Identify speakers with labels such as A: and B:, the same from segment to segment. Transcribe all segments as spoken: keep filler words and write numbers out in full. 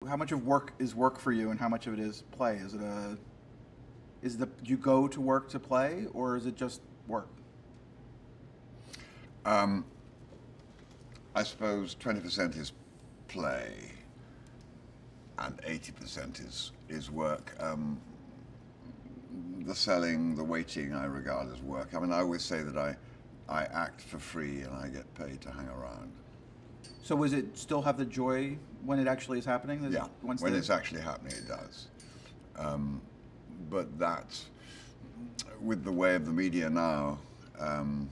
A: How much of work is work for you, and how much of it is play? Is it a is the do you go to work to play, or is it just work?
B: Um, I suppose twenty percent is play, and eighty percent is is work. Um, the selling, the waiting, I regard as work. I mean, I always say that I I act for free and I get paid to hang around.
A: So, does it still have the joy when it actually is happening?
B: Yeah,
A: Once
B: when
A: the-
B: it's actually happening, it does. Um, but that, with the way of the media now, um,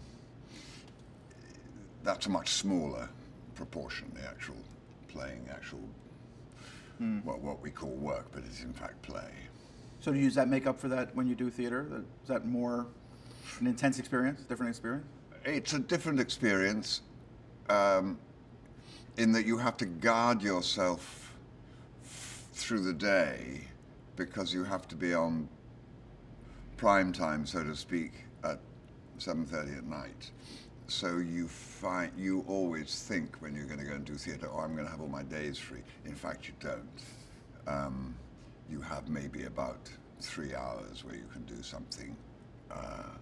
B: that's a much smaller proportion, the actual playing, actual, mm. what, what we call work, but it's in fact play.
A: So, do you use that make up for that when you do theater? Is that more an intense experience, different experience?
B: It's a different experience. Um, in that you have to guard yourself f through the day because you have to be on prime time, so to speak, at seven thirty at night. So you find you always think when you're going to go and do theatre, oh, I'm going to have all my days free. In fact, you don't. Um, you have maybe about three hours where you can do something uh,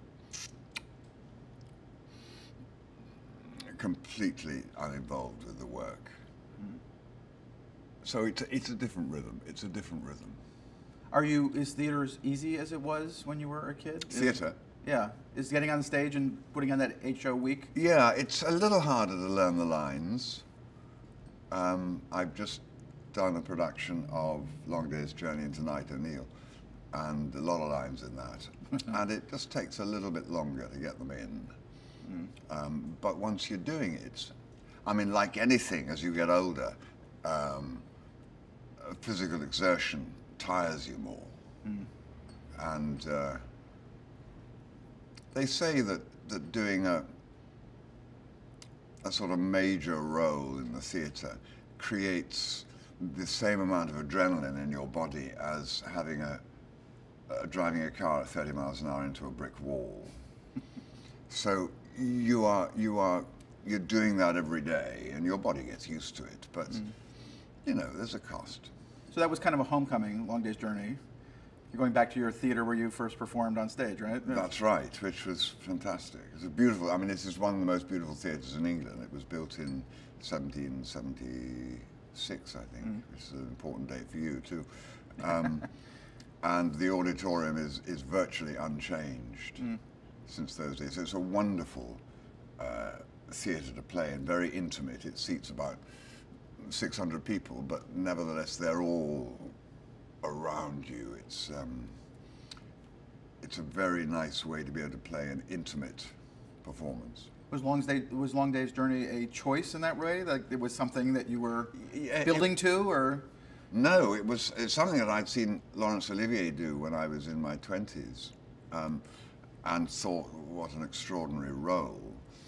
B: completely uninvolved with the work. Mm. So it's a, it's a different rhythm. It's a different rhythm.
A: Are you, is theater as easy as it was when you were a kid?
B: Theater?
A: Yeah. Is getting on stage and putting on that eight show week?
B: Yeah, it's a little harder to learn the lines. Um, I've just done a production of Long Day's Journey into Night O'Neill, and a lot of lines in that. And it just takes a little bit longer to get them in. Mm. Um, but once you're doing it, I mean, like anything, as you get older, um, physical exertion tires you more. Mm. And uh, they say that, that doing a, a sort of major role in the theatre creates the same amount of adrenaline in your body as having a, a driving a car at thirty miles an hour into a brick wall. So you are you are you're doing that every day, and your body gets used to it. But mm. you know, there's a cost.
A: So that was kind of a homecoming, Long Day's Journey. You're going back to your theater where you first performed on stage, right?
B: That's right, which was fantastic. It was a beautiful. I mean, this is one of the most beautiful theatres in England. It was built in seventeen seventy-six, I think, mm. which is an important date for you too. Um, and the auditorium is is virtually unchanged. Mm. Since those days. So it's a wonderful uh, theatre to play, and very intimate. It seats about six hundred people, but nevertheless they're all around you. It's um, it's a very nice way to be able to play an intimate performance.
A: Was Long Day was Long Day's Journey a choice in that way? Like it was something that you were yeah, building it, to, or?
B: No, it was it's something that I'd seen Laurence Olivier do when I was in my twenties. Um, and thought, what an extraordinary role.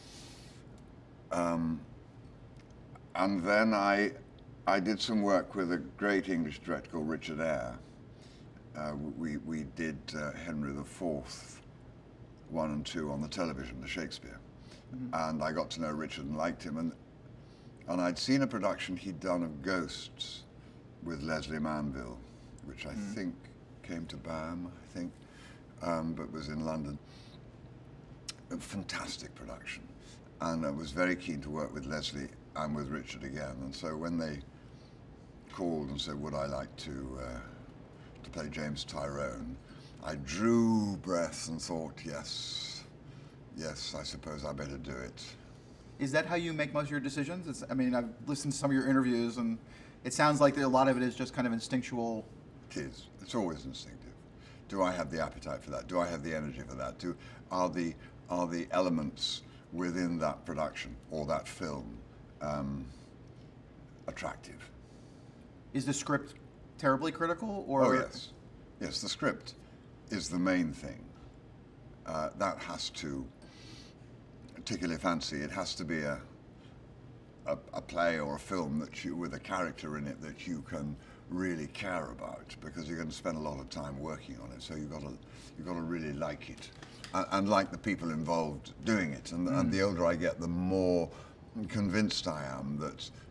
B: Um, and then I, I did some work with a great English director called Richard Eyre. Uh, we, we did uh, Henry the Fourth, one and two on the television, the Shakespeare. Mm-hmm. And I got to know Richard and liked him. And, and I'd seen a production he'd done of Ghosts with Leslie Manville, which I mm. think came to BAM, I think. Um, but was in London. A fantastic production, and I was very keen to work with Leslie and with Richard again. And so when they called and said, "Would I like to uh, to play James Tyrone?" I drew breath and thought, "Yes, yes, I suppose I better do it."
A: Is that how you make most of your decisions? It's, I mean, I've listened to some of your interviews, and it sounds like a lot of it is just kind of instinctual.
B: It is. It's always instinctive. Do I have the appetite for that? Do I have the energy for that? Do, are the are the elements within that production or that film um, attractive?
A: Is the script terribly critical, or?
B: Oh yes, yes. The script is the main thing. Uh, that has to tickle your fancy. It has to be a, a a play or a film that you with a character in it that you can really care about, because you're going to spend a lot of time working on it. So you've got to you've got to really like it, and, and like the people involved doing it. And, mm. and the older I get, the more convinced I am that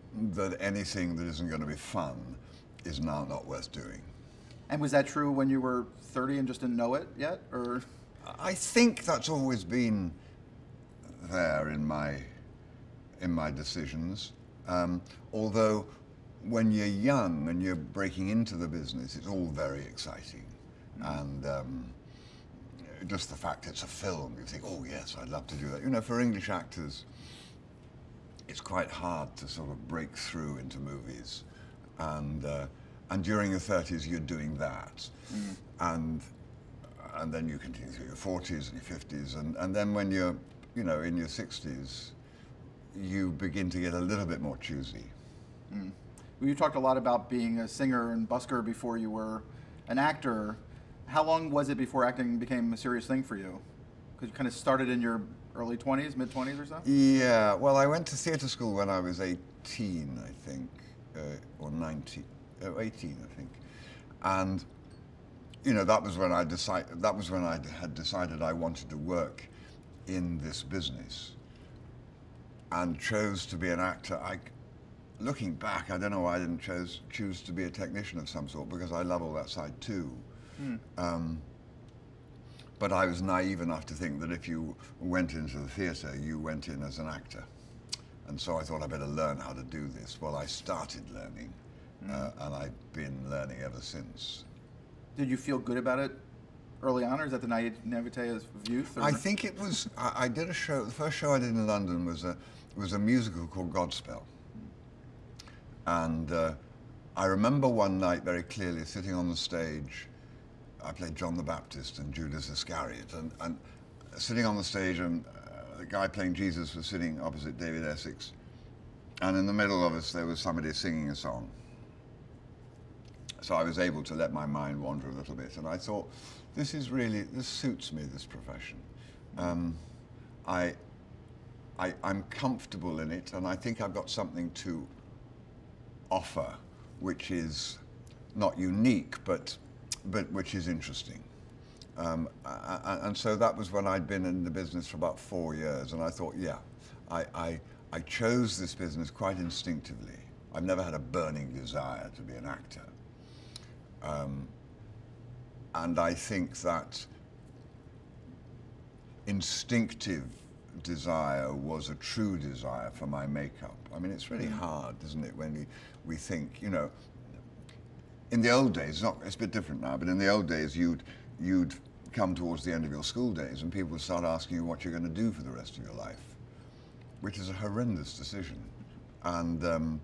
B: that anything that isn't going to be fun is now not worth doing.
A: And was that true when you were thirty and just didn't know it yet, or?
B: I think that's always been there in my in my decisions. Um, although when you're young and you're breaking into the business, it's all very exciting. Mm. And um, just the fact it's a film, you think, oh yes, I'd love to do that. You know, for English actors, it's quite hard to sort of break through into movies. And uh, and during your thirties, you're doing that. Mm. And and then you continue through your forties and your fifties. And, and then when you're, you know, in your sixties, you begin to get a little bit more choosy.
A: Mm. Well, you talked a lot about being a singer and busker before you were an actor. How long was it before acting became a serious thing for you? Because you kind of started in your early twenties, mid twenties or so?
B: Yeah, well, I went to theatre school when I was eighteen, I think, uh, or nineteen, uh, eighteen, I think. And, you know, that was when I decided, that was when I had decided I wanted to work in this business and chose to be an actor. I, looking back, I don't know why I didn't chose, choose to be a technician of some sort, because I love all that side too. Mm. Um, but I was naive enough to think that if you went into the theatre, you went in as an actor. And so I thought I'd better learn how to do this. Well, I started learning, mm. uh, and I've been learning ever since.
A: Did you feel good about it early on, or is that the naive naivete of youth? Or?
B: I think it was, I, I did a show, the first show I did in London was a, was a musical called Godspell. And uh, I remember one night very clearly sitting on the stage. I played John the Baptist and Judas Iscariot, and, and sitting on the stage, and uh, the guy playing Jesus was sitting opposite David Essex, and in the middle of us there was somebody singing a song. So I was able to let my mind wander a little bit, and I thought, this is really, this suits me, this profession. Um, I, I, I'm comfortable in it, and I think I've got something to offer, which is not unique, but but which is interesting. Um, I, I, and so that was when I'd been in the business for about four years, and I thought, yeah, I, I, I chose this business quite instinctively. I've never had a burning desire to be an actor. Um, and I think that instinctive desire was a true desire for my makeup. I mean, it's really hard, isn't it, when we, we think, you know, in the old days, it's, not, it's a bit different now, but in the old days, you'd, you'd come towards the end of your school days and people would start asking you what you're going to do for the rest of your life, which is a horrendous decision. And um,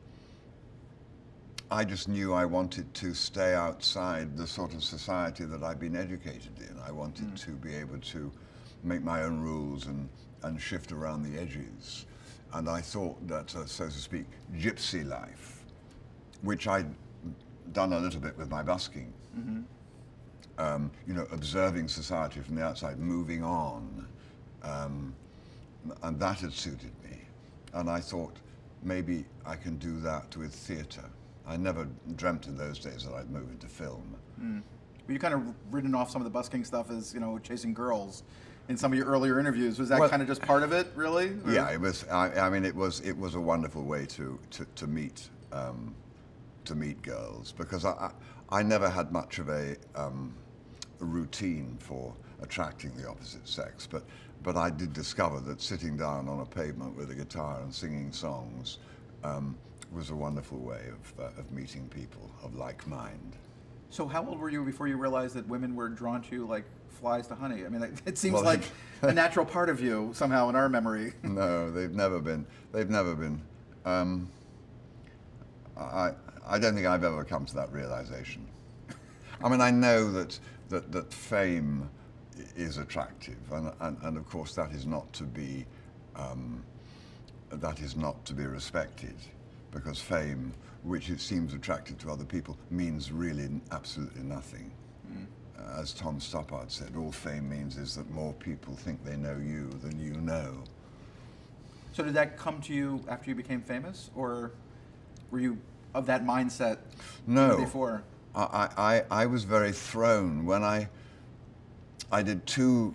B: I just knew I wanted to stay outside the sort of society that I'd been educated in. I wanted mm. to be able to make my own rules and, and shift around the edges. And I thought that, uh, so to speak, gypsy life, which I'd done a little bit with my busking, mm-hmm. um, you know, observing society from the outside, moving on, um, and that had suited me. And I thought, maybe I can do that with theatre. I never dreamt in those days that I'd move into film.
A: Mm. Well, you kind of written off some of the busking stuff as, you know, chasing girls in some of your earlier interviews. Was that well, kind of just part of it, really? Or?
B: Yeah, it was. I, I mean, it was. It was a wonderful way to to, to meet um, to meet girls, because I, I I never had much of a, um, a routine for attracting the opposite sex, but but I did discover that sitting down on a pavement with a guitar and singing songs um, was a wonderful way of uh, of meeting people of like mind.
A: So how old were you before you realized that women were drawn to you like flies to honey? I mean, it seems well, like a natural part of you somehow in our memory.
B: No, they've never been. They've never been. Um, I I don't think I've ever come to that realization. I mean, I know that that that fame is attractive, and and, and of course that is not to be um, that is not to be respected, because fame, which it seems attractive to other people, means really absolutely nothing. Mm. Uh, as Tom Stoppard said, all fame means is that more people think they know you than you know.
A: So did that come to you after you became famous, or were you of that mindset
B: no,
A: before?
B: I, I, I was very thrown when I, I did two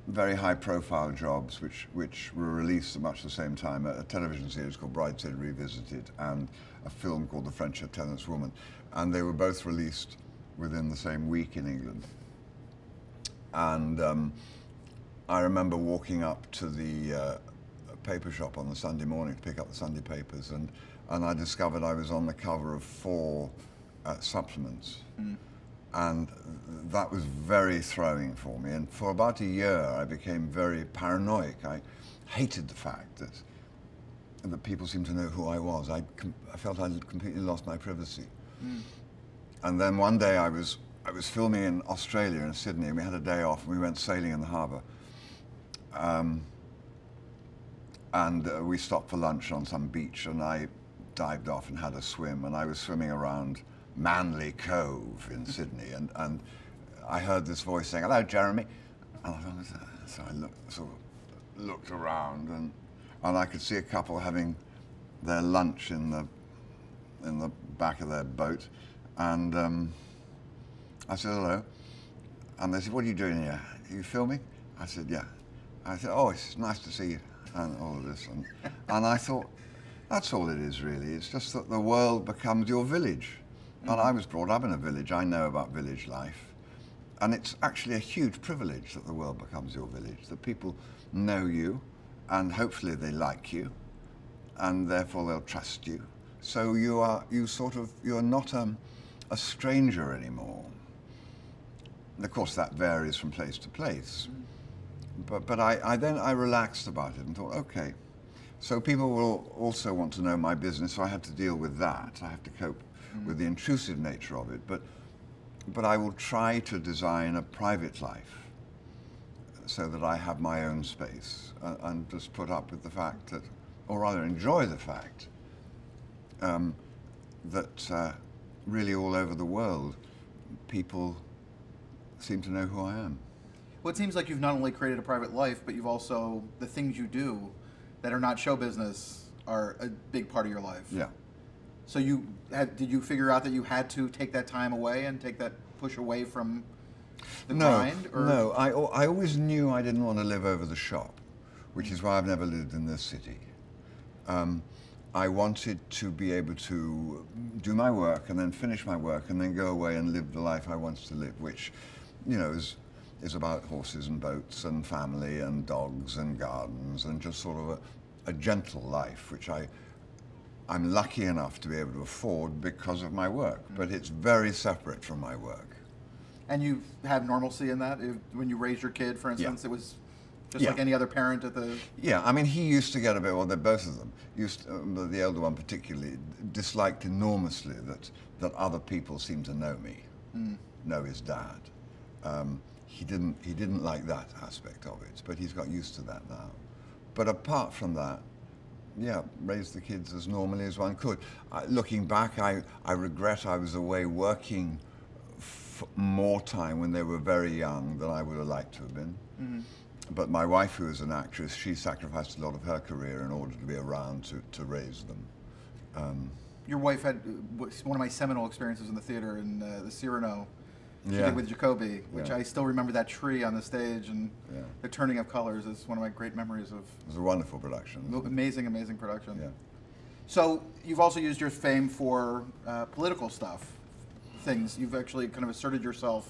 B: very high-profile jobs, which which were released at much the same time. A, a television series called Brideshead Revisited and a film called The French Lieutenant's Woman, and they were both released within the same week in England. And um, I remember walking up to the uh, paper shop on the Sunday morning to pick up the Sunday papers, and and I discovered I was on the cover of four uh, supplements. Mm. And that was very throwing for me. And for about a year, I became very paranoid. I hated the fact that, that people seemed to know who I was. I, I felt I'd completely lost my privacy. Mm. And then one day I was, I was filming in Australia, in Sydney, and we had a day off, and we went sailing in the harbour. Um, and uh, we stopped for lunch on some beach, and I dived off and had a swim, and I was swimming around Manly Cove in Sydney, and, and I heard this voice saying, "Hello, Jeremy." And I thought, so I looked, sort of looked around, and and I could see a couple having their lunch in the in the back of their boat, and um, I said hello, and they said, "What are you doing here? Are you filming?" I said, "Yeah." I said, "Oh, it's nice to see you," and all of this, and and I thought, that's all it is really. It's just that the world becomes your village. And I was brought up in a village. I know about village life. And it's actually a huge privilege that the world becomes your village, that people know you, and hopefully they like you, and therefore they'll trust you. So you are, you sort of, you're not um, a stranger anymore. And of course that varies from place to place. But, but I, I then, I relaxed about it and thought, okay, so people will also want to know my business, so I had to deal with that. I have to cope with the intrusive nature of it, but but I will try to design a private life so that I have my own space, and, and just put up with the fact that, or rather enjoy the fact, um, that uh, really all over the world, people seem to know who I am.
A: Well, it seems like you've not only created a private life, but you've also, the things you do that are not show business are a big part of your life.
B: Yeah.
A: So you had, did you figure out that you had to take that time away and take that push away from the
B: no,
A: grind? Or?
B: No, I, I always knew I didn't want to live over the shop, which is why I've never lived in this city. Um, I wanted to be able to do my work and then finish my work and then go away and live the life I wanted to live, which, you know, is, is about horses and boats and family and dogs and gardens and just sort of a, a gentle life, which I I'm lucky enough to be able to afford because of my work, but it's very separate from my work.
A: And you have normalcy in that? If, when you raised your kid, for instance, yeah. It was just yeah. like any other parent at the...
B: Yeah, I mean, he used to get a bit, well, they're both of them, used to, uh, the elder one particularly, disliked enormously that, that other people seemed to know me, mm. know his dad. Um, he didn't, he didn't like that aspect of it, but he's got used to that now. But apart from that, yeah, raise the kids as normally as one could. Uh, looking back, I, I regret I was away working f more time when they were very young than I would have liked to have been. Mm-hmm. But my wife, who is an actress, she sacrificed a lot of her career in order to be around to, to raise them. Um,
A: Your wife had one of my seminal experiences in the theater in uh, the Cyrano. She
B: yeah.
A: did with Jacoby, which
B: yeah.
A: I still remember that tree on the stage, and
B: yeah.
A: the turning of colors is one of my great memories of.
B: It was a wonderful production.
A: Amazing, amazing production.
B: Yeah.
A: So you've also used your fame for uh, political stuff, things. You've actually kind of asserted yourself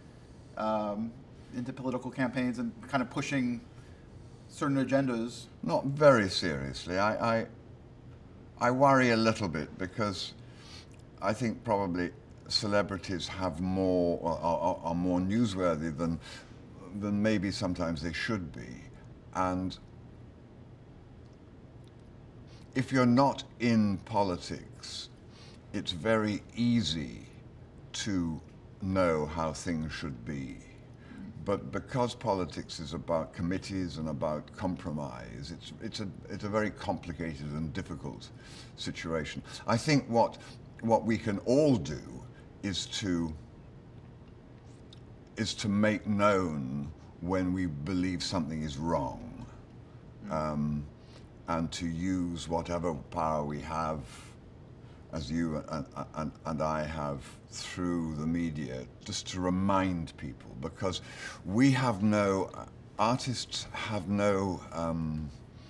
A: um, into political campaigns and kind of pushing certain agendas.
B: Not very seriously. I, I, I worry a little bit because I think probably celebrities have more, are, are more newsworthy than, than maybe sometimes they should be. And if you're not in politics, it's very easy to know how things should be. But because politics is about committees and about compromise, it's, it's, a, it's a very complicated and difficult situation. I think what, what we can all do is to, is to make known when we believe something is wrong, um, and to use whatever power we have, as you and, and, and I have through the media, just to remind people, because we have no artists have no um,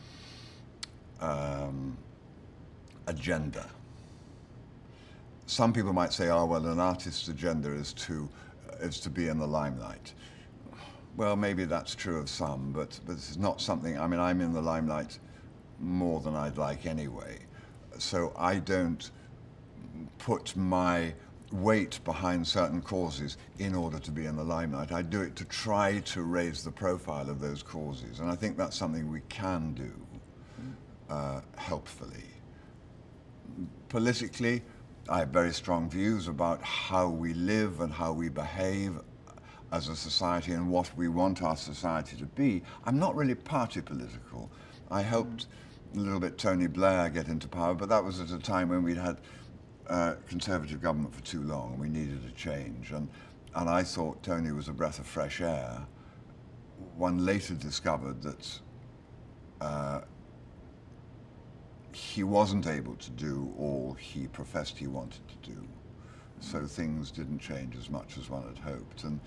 B: um, agenda. Some people might say, oh, well, an artist's agenda is to, is to be in the limelight. Well, maybe that's true of some, but, but it's not something, I mean, I'm in the limelight more than I'd like anyway. So I don't put my weight behind certain causes in order to be in the limelight. I do it to try to raise the profile of those causes, and I think that's something we can do uh, helpfully. Politically, I have very strong views about how we live and how we behave as a society and what we want our society to be. I'm not really party political. I helped a little bit Tony Blair get into power, but that was at a time when we'd had uh, Conservative government for too long and we needed a change. And, and I thought Tony was a breath of fresh air. One later discovered that uh, he wasn't able to do all he professed he wanted to do. So things didn't change as much as one had hoped. And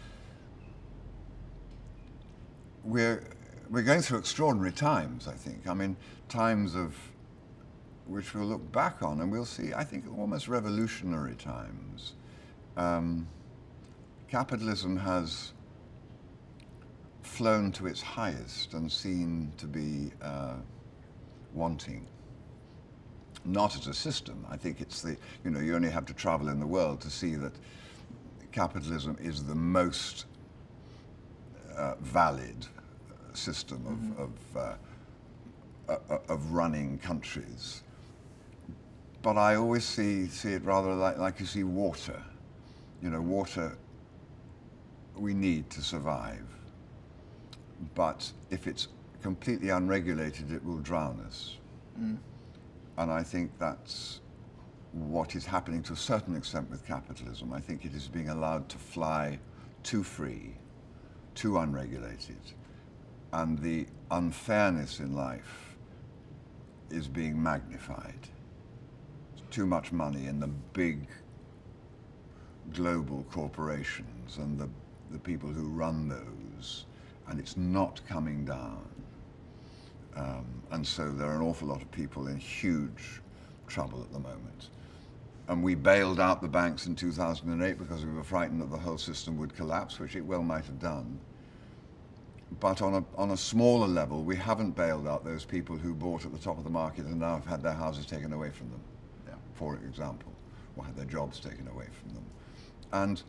B: we're, we're going through extraordinary times, I think. I mean, times of which we'll look back on and we'll see, I think, almost revolutionary times. Um, capitalism has flown to its highest and seen to be uh, wanting. Not as a system. I think it's the, you know, you only have to travel in the world to see that capitalism is the most uh, valid system of, mm-hmm. of, uh, uh, of running countries. But I always see, see it rather like, like you see water. You know, water we need to survive. But if it's completely unregulated, it will drown us. Mm. And I think that's what is happening to a certain extent with capitalism. I think it is being allowed to fly too free, too unregulated. And the unfairness in life is being magnified. Too much money in the big global corporations and the, the people who run those, and it's not coming down. Um, and so there are an awful lot of people in huge trouble at the moment. And we bailed out the banks in two thousand eight because we were frightened that the whole system would collapse, which it well might have done. But on a, on a smaller level, we haven't bailed out those people who bought at the top of the market and now have had their houses taken away from them, yeah. for example, or had their jobs taken away from them. And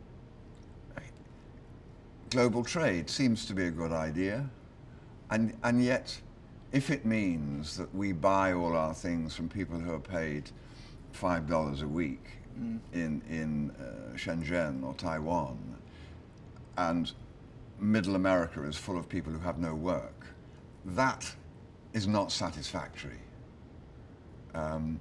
B: global trade seems to be a good idea, and, and yet, if it means that we buy all our things from people who are paid five dollars a week mm. in, in uh, Shenzhen or Taiwan, and middle America is full of people who have no work, that is not satisfactory. Um,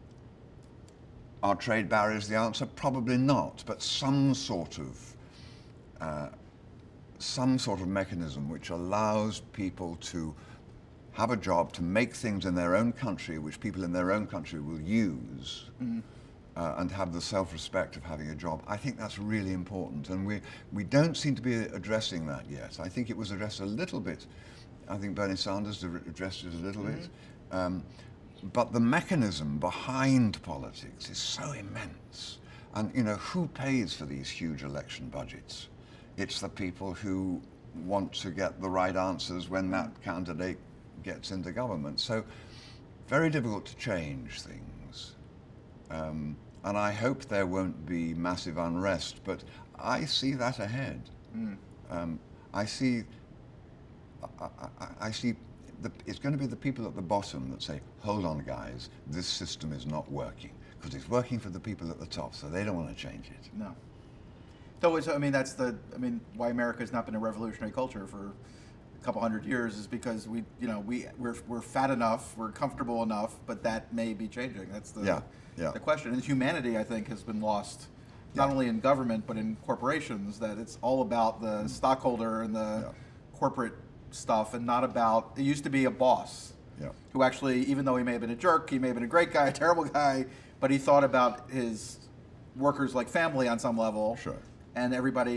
B: are trade barriers the answer? Probably not, but some sort of uh, some sort of mechanism which allows people to have a job, to make things in their own country which people in their own country will use, mm. uh, and have the self-respect of having a job. I think that's really important, and we, we don't seem to be addressing that yet. I think it was addressed a little bit. I think Bernie Sanders addressed it a little mm-hmm. bit. Um, but the mechanism behind politics is so immense. And, you know, who pays for these huge election budgets? It's the people who want to get the right answers when that candidate gets into government. So very difficult to change things. Um, and I hope there won't be massive unrest, but I see that ahead. Mm. Um, I see, I, I, I see the, it's going to be the people at the bottom that say, hold on guys, this system is not working, because it's working for the people at the top, so they don't want to change it.
A: No. So it's, I mean, that's the, I mean, why America has not been a revolutionary culture for a couple hundred years is because we, you know, we, we're, we're fat enough, we're comfortable enough, but that may be changing. That's the,
B: yeah, yeah.
A: the question. And humanity, I think, has been lost, not yeah. only in government, but in corporations, that it's all about the mm. stockholder and the yeah. corporate stuff and not about, it used to be a boss
B: yeah.
A: who actually, even though he may have been a jerk, he may have been a great guy, a terrible guy, but he thought about his workers like family on some level.
B: Sure.
A: And everybody,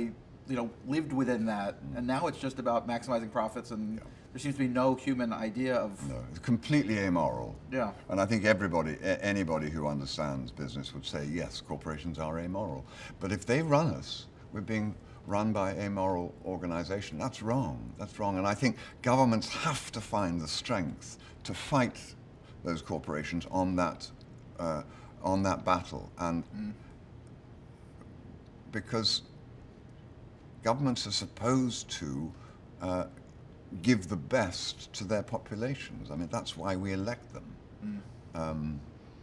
A: you know, lived within that, mm. and now it's just about maximizing profits, and yeah. there seems to be no human idea of...
B: No, it's completely amoral.
A: Yeah.
B: And I think everybody, anybody who understands business would say, yes, corporations are amoral. But if they run us, we're being run by a amoral organization. That's wrong. That's wrong. And I think governments have to find the strength to fight those corporations on that, uh, on that battle. And mm. because governments are supposed to uh, give the best to their populations. I mean, that's why we elect them. Mm. Um,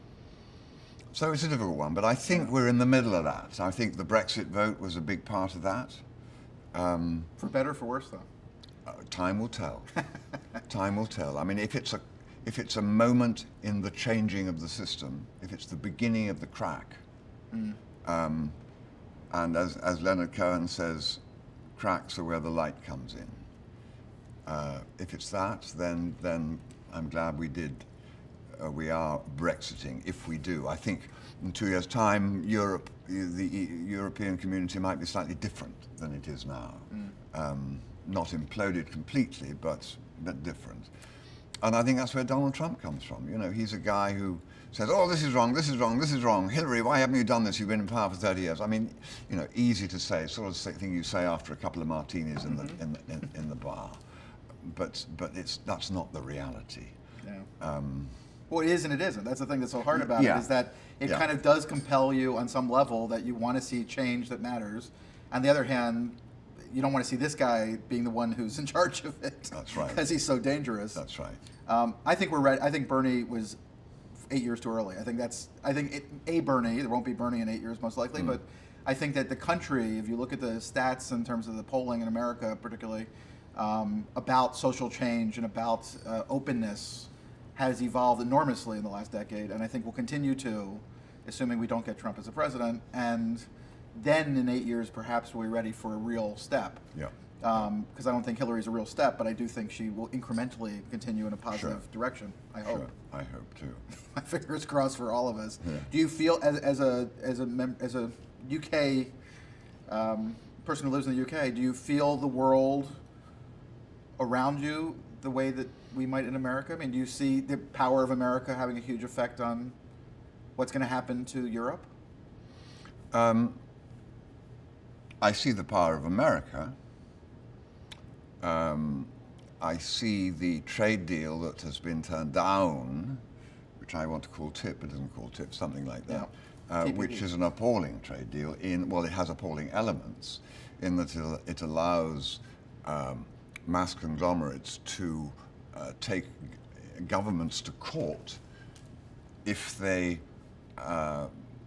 B: so it's a difficult one, but I think yeah. we're in the middle of that. I think the Brexit vote was a big part of that. Um,
A: for better or for worse, though?
B: Uh, time will tell. Time will tell. I mean, if it's a if it's a moment in the changing of the system, if it's the beginning of the crack, mm. um, and as, as Leonard Cohen says, cracks are where the light comes in. Uh, if it's that, then then I'm glad we did. Uh, we are Brexiting. If we do, I think in two years' time, Europe, the e European community might be slightly different than it is now. Mm. Um, not imploded completely, but but different. And I think that's where Donald Trump comes from. You know, he's a guy who says, "Oh, this is wrong. This is wrong. This is wrong. Hillary, why haven't you done this? You've been in power for thirty years." I mean, you know, easy to say, sort of thing you say after a couple of martinis in the in the, in, in the bar. But but it's that's not the reality.
A: Yeah. Um, well, it is and it isn't. That's the thing that's so hard about
B: yeah.
A: it, is that it yeah. kind of does compel you on some level that you want to see change that matters. On the other hand, you don't want to see this guy being the one who's in charge of it.
B: That's right.
A: Because he's so dangerous.
B: That's right.
A: Um, I think we're ready. I think Bernie was eight years too early. I think that's. I think it, a Bernie. There won't be Bernie in eight years, most likely. Mm. But I think that the country, if you look at the stats in terms of the polling in America, particularly um, about social change and about uh, openness, has evolved enormously in the last decade, and I think will continue to, assuming we don't get Trump as a president. And then in eight years, perhaps we're ready for a real step.
B: Yeah.
A: Because um, I don't think Hillary's a real step, but I do think she will incrementally continue in a positive
B: sure.
A: direction. I hope.
B: Sure. I hope too.
A: My fingers crossed for all of us.
B: Yeah.
A: Do you feel, as, as a as a mem as a U K um, person who lives in the U K, do you feel the world around you the way that we might in America? I mean, do you see the power of America having a huge effect on what's going to happen to Europe?
B: Um, I see the power of America. Um, I see the trade deal that has been turned down, which I want to call TIP, but isn't called TIP, something like that, yeah. uh, which is an appalling trade deal. In well, it has appalling elements in that it, it allows um, mass conglomerates to uh, take governments to court if they uh,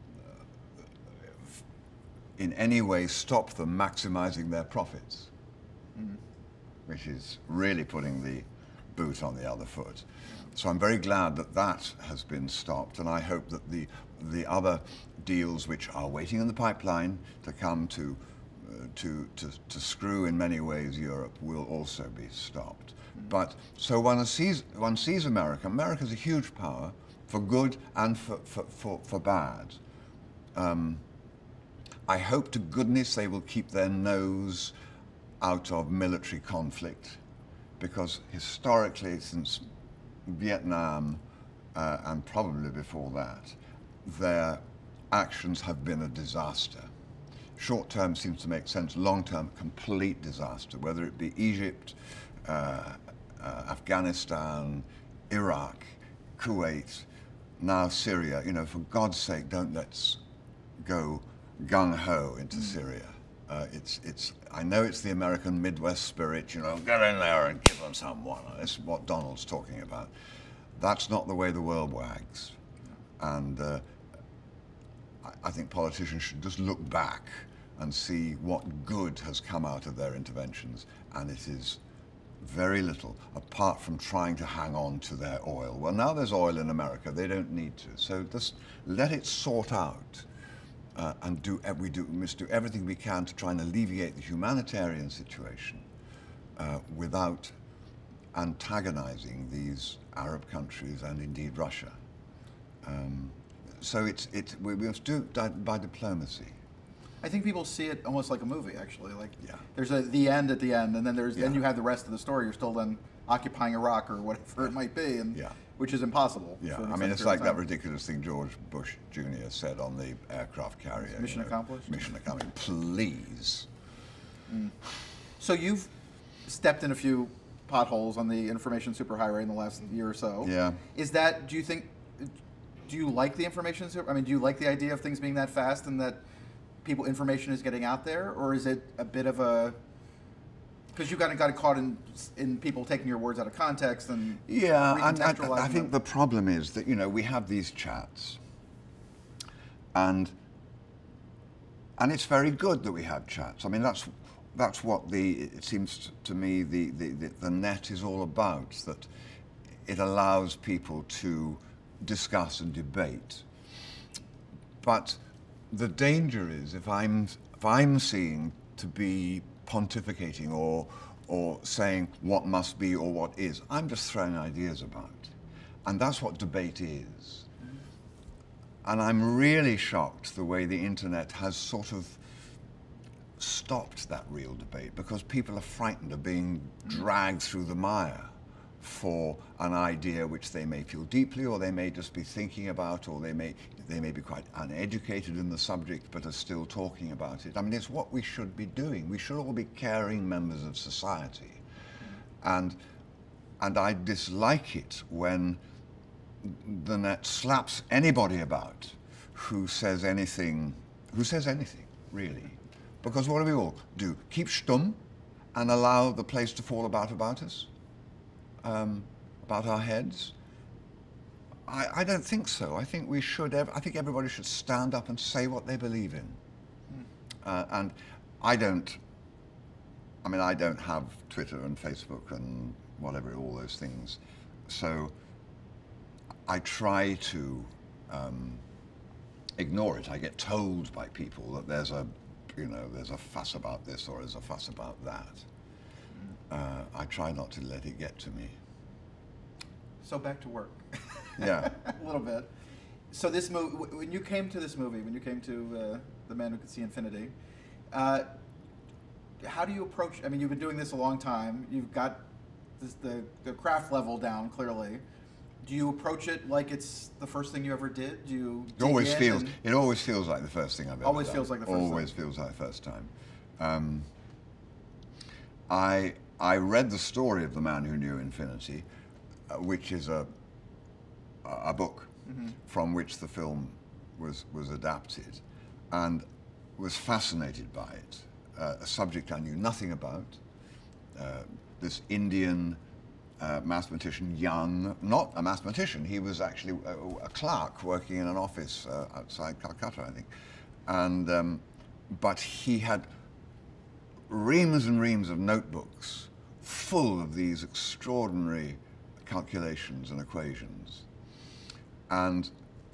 B: in any way stop them maximizing their profits, mm. which is really putting the boot on the other foot. So I'm very glad that that has been stopped, and I hope that the the other deals which are waiting in the pipeline to come to uh, to, to to screw in many ways Europe will also be stopped. Mm. But so one sees one sees America. America's a huge power for good and for for for, for bad. Um, I hope to goodness they will keep their nose out of military conflict, because historically, since Vietnam uh, and probably before that, their actions have been a disaster. Short term seems to make sense, long term, complete disaster, whether it be Egypt, uh, uh, Afghanistan, Iraq, Kuwait, now Syria. You know, for God's sake, don't let's go gung-ho into mm. Syria. Uh, it's, it's, I know it's the American Midwest spirit, you know, get in there and give them someone. That's what Donald's talking about. That's not the way the world wags. And uh, I, I think politicians should just look back and see what good has come out of their interventions. And it is very little, apart from trying to hang on to their oil. Well, now there's oil in America, they don't need to. So just let it sort out. Uh, and do we do we must do everything we can to try and alleviate the humanitarian situation uh, without antagonizing these Arab countries and indeed Russia. Um, so it's it we, we must do it by diplomacy.
A: I think people see it almost like a movie, actually. Like,
B: Yeah.
A: there's a the end at the end, and then there's then
B: Yeah.
A: you have the rest of the story. You're still then occupying Iraq or whatever it might be, and
B: Yeah.
A: which is impossible.
B: Yeah,
A: for an
B: I mean,
A: extended
B: it's
A: period
B: like
A: of
B: that
A: time.
B: ridiculous thing George Bush Junior said on the aircraft carrier.
A: Mission
B: you know,
A: accomplished?
B: Mission accomplished. Please.
A: So you've stepped in a few potholes on the information superhighway in the last year or so.
B: Yeah.
A: Is that? Do you think? Do you like the information super? I mean, do you like the idea of things being that fast and that people information is getting out there, or is it a bit of a? Because you got got caught in in people taking your words out of context and
B: Yeah, and, and
A: recontextualizing
B: I think
A: them.
B: the problem is that, you know, we have these chats, and and it's very good that we have chats. I mean, that's that's what the it seems to me the the, the, the net is all about. That it allows people to discuss and debate. But the danger is if I'm if I'm seen to be pontificating or or saying what must be or what is, I'm just throwing ideas about. And that's what debate is. And I'm really shocked the way the internet has sort of stopped that real debate, because people are frightened of being dragged through the mire for an idea which they may feel deeply, or they may just be thinking about, or they may they may be quite uneducated in the subject but are still talking about it. I mean, it's what we should be doing. We should all be caring members of society. And and I dislike it when the net slaps anybody about who says anything, who says anything, really. Because what do we all do? Keep stum and allow the place to fall about about us? Um, about our heads? I, I don't think so. I think we should, ev- I think everybody should stand up and say what they believe in. Mm. Uh, and I don't, I mean, I don't have Twitter and Facebook and whatever, all those things. So I try to um, ignore it. I get told by people that there's a, you know, there's a fuss about this or there's a fuss about that. Uh, I try not to let it get to me.
A: So back to work.
B: Yeah.
A: A little bit. So this movie, when you came to this movie, when you came to uh, The Man Who Could See Infinity, uh, how do you approach? I mean, you've been doing this a long time. You've got this, the the craft level down clearly. Do you approach it like it's the first thing you ever did? Do you?
B: It always
A: dig in
B: feels.
A: and-
B: It always feels like the first thing I've ever
A: Always
B: done.
A: feels like the first time.
B: Always feels like the first time. Um, I I read the story of The Man Who Knew Infinity, uh, which is a a book mm-hmm. from which the film was was adapted, and was fascinated by it. Uh, a subject I knew nothing about. Uh, this Indian uh, mathematician, young, not a mathematician. He was actually a, a clerk working in an office uh, outside Calcutta, I think, and um, but he had reams and reams of notebooks full of these extraordinary calculations and equations. And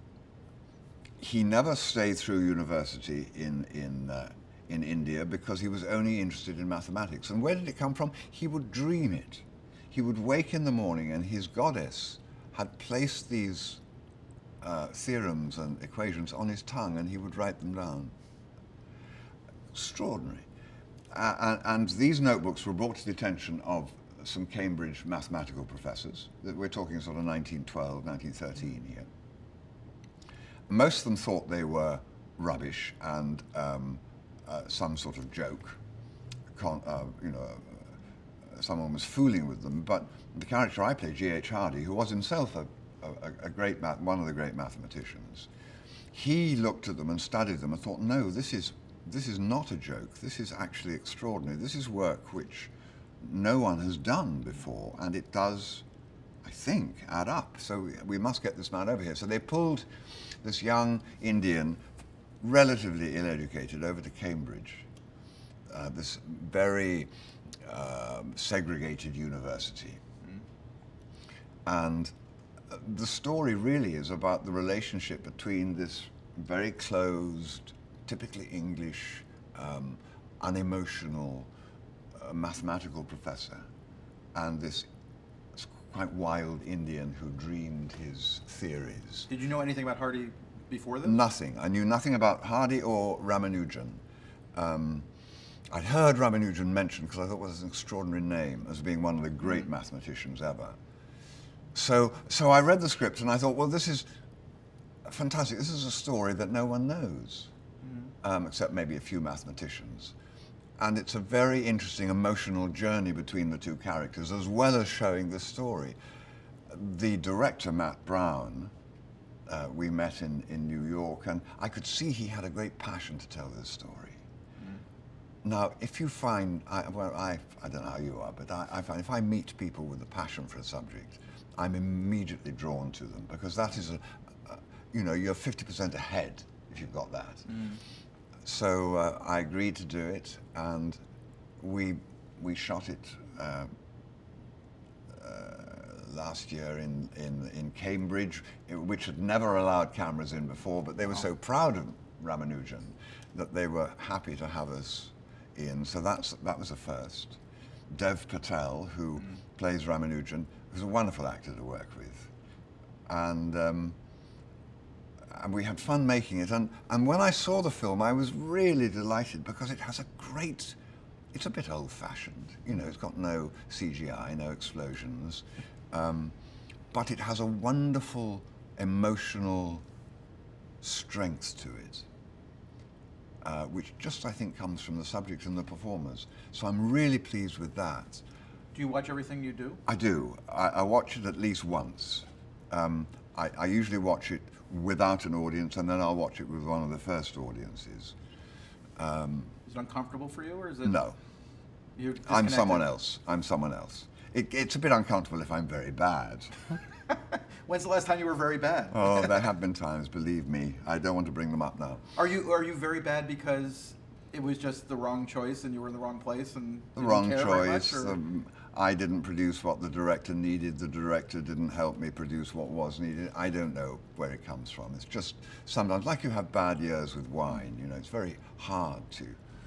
B: he never stayed through university in, in, uh, in India because he was only interested in mathematics. And where did it come from? He would dream it. He would wake in the morning and his goddess had placed these uh, theorems and equations on his tongue, and he would write them down. Extraordinary. Uh, and, and these notebooks were brought to the attention of some Cambridge mathematical professors. We're talking sort of nineteen twelve, nineteen thirteen here. Most of them thought they were rubbish and um, uh, some sort of joke. Con uh, you know, uh, someone was fooling with them. But the character I played, G H Hardy, who was himself a, a, a great math one of the great mathematicians, he looked at them and studied them and thought, no, this is this is not a joke. This is actually extraordinary. This is work which no one has done before, and it does, I think, add up. So we, we must get this man over here. So they pulled this young Indian, relatively ill-educated, over to Cambridge, uh, this very um, segregated university. Mm. And uh, the story really is about the relationship between this very closed, typically English, um, unemotional, a mathematical professor and this quite wild Indian who dreamed his theories.
A: Did you know anything about Hardy before this?
B: Nothing. I knew nothing about Hardy or Ramanujan. Um, I'd heard Ramanujan mentioned because I thought it was an extraordinary name as being one of the great mm. mathematicians ever. So, so I read the script and I thought, well, this is fantastic. This is a story that no one knows, mm. um, except maybe a few mathematicians. And it's a very interesting emotional journey between the two characters, as well as showing the story. The director, Matt Brown, uh, we met in, in New York, and I could see he had a great passion to tell this story. Now, if you find, I, well, I, I don't know how you are, but I, I find if I meet people with a passion for a subject, I'm immediately drawn to them, because that is, a, a you know, you're fifty percent ahead if you've got that. Mm. So uh, I agreed to do it, and we, we shot it uh, uh, last year in, in, in Cambridge, which had never allowed cameras in before, but they were so proud of Ramanujan that they were happy to have us in, so that's, that was a first. Dev Patel, who mm. plays Ramanujan, who's a wonderful actor to work with. And, um, and we had fun making it. And, and when I saw the film, I was really delighted because it has a great, it's a bit old-fashioned. You know, it's got no C G I, no explosions. Um, but it has a wonderful emotional strength to it. Uh, which just, I think, comes from the subject and the performers. So I'm really pleased with that.
A: Do you watch everything you do?
B: I do. I, I watch it at least once. Um, I, I usually watch it without an audience, and then I'll watch it with one of the first audiences. Um,
A: is it uncomfortable for you, or is it?
B: No.
A: You're
B: I'm someone else. I'm someone else. It, it's a bit uncomfortable if I'm very bad.
A: When's the last time you were very bad?
B: Oh, there have been times, believe me. I don't want to bring them up now.
A: Are you are you very bad because it was just the wrong choice and you were in the wrong place and
B: the wrong choice? Um, I didn't produce what the director needed. The director didn't help me produce what was needed. I don't know where it comes from. It's just sometimes, like you have bad years with wine. You know, it's very hard to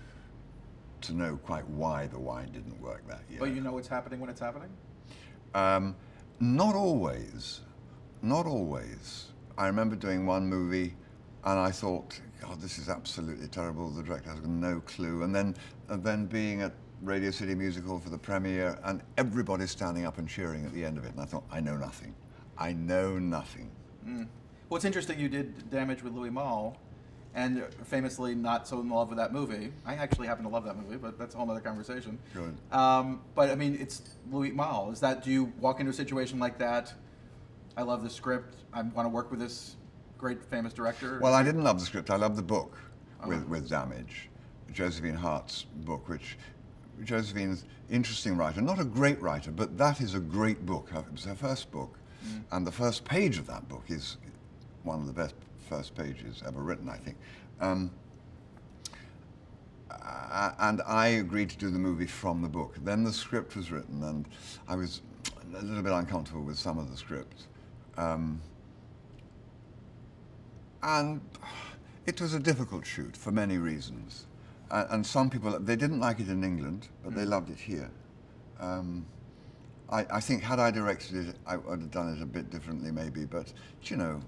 B: to know quite why the wine didn't work that year.
A: But you know what's happening when it's happening?
B: Um, not always. Not always. I remember doing one movie and I thought, God, this is absolutely terrible. The director has no clue. And then, and then being at Radio City Music Hall for the premiere and everybody standing up and cheering at the end of it. And I thought, I know nothing. I know nothing.
A: Mm. Well, it's interesting you did Damage with Louis Malle, and famously not so in love with that movie. I actually happen to love that movie, but that's a whole other conversation.
B: Good.
A: Um, but I mean, it's Louis Malle. Is that, do you walk into a situation like that? I love the script. I want to work with this great, famous director.
B: Well, I didn't love the script. I loved the book
A: oh.
B: with, with Damage, Josephine Hart's book, which Josephine's interesting writer, not a great writer, but that is a great book. It was her first book, mm. and the first page of that book is one of the best first pages ever written, I think. Um, uh, and I agreed to do the movie from the book. Then the script was written, and I was a little bit uncomfortable with some of the script. Um, and it was a difficult shoot for many reasons. Uh, and some people, they didn't like it in England, but mm. they loved it here. Um, I, I think had I directed it, I would have done it a bit differently maybe, but you know,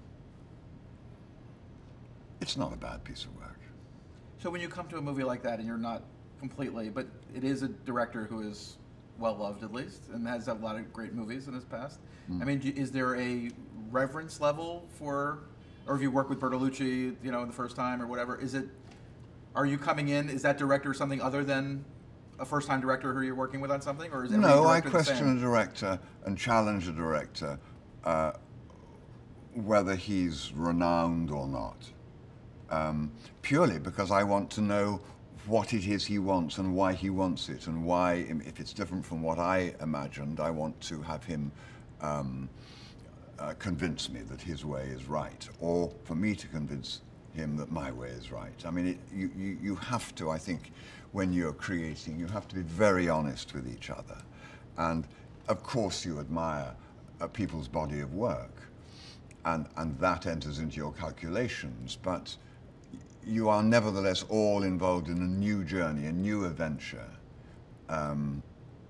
B: it's not a bad piece of work.
A: So when you come to a movie like that and you're not completely, but it is a director who is well loved at least, and has a lot of great movies in his past. Mm. I mean, is there a reverence level for, or if you work with Bertolucci, you know, the first time or whatever, is it, are you coming in, is that director something other than a first-time director who you're working with on something, or is every
B: No, I
A: director
B: question a director and challenge a director uh, whether he's renowned or not. Um, purely because I want to know what it is he wants and why he wants it, and why, if it's different from what I imagined, I want to have him um, uh, convince me that his way is right, or for me to convince him that my way is right. I mean, it, you, you, you have to, I think, when you're creating, you have to be very honest with each other. And of course you admire uh, people's body of work, and, and that enters into your calculations, but you are nevertheless all involved in a new journey, a new adventure. Um,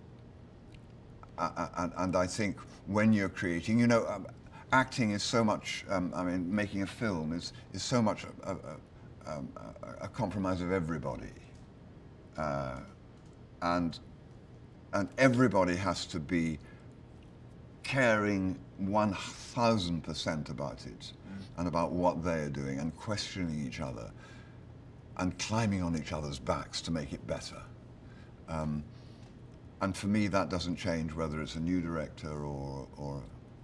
B: and, and I think when you're creating, you know, um, acting is so much, um, I mean, making a film is, is so much a, a, a, a compromise of everybody. uh, and and everybody has to be caring one thousand percent about it mm. and about what they are doing and questioning each other and climbing on each other's backs to make it better. Um, and for me, that doesn't change whether it's a new director or or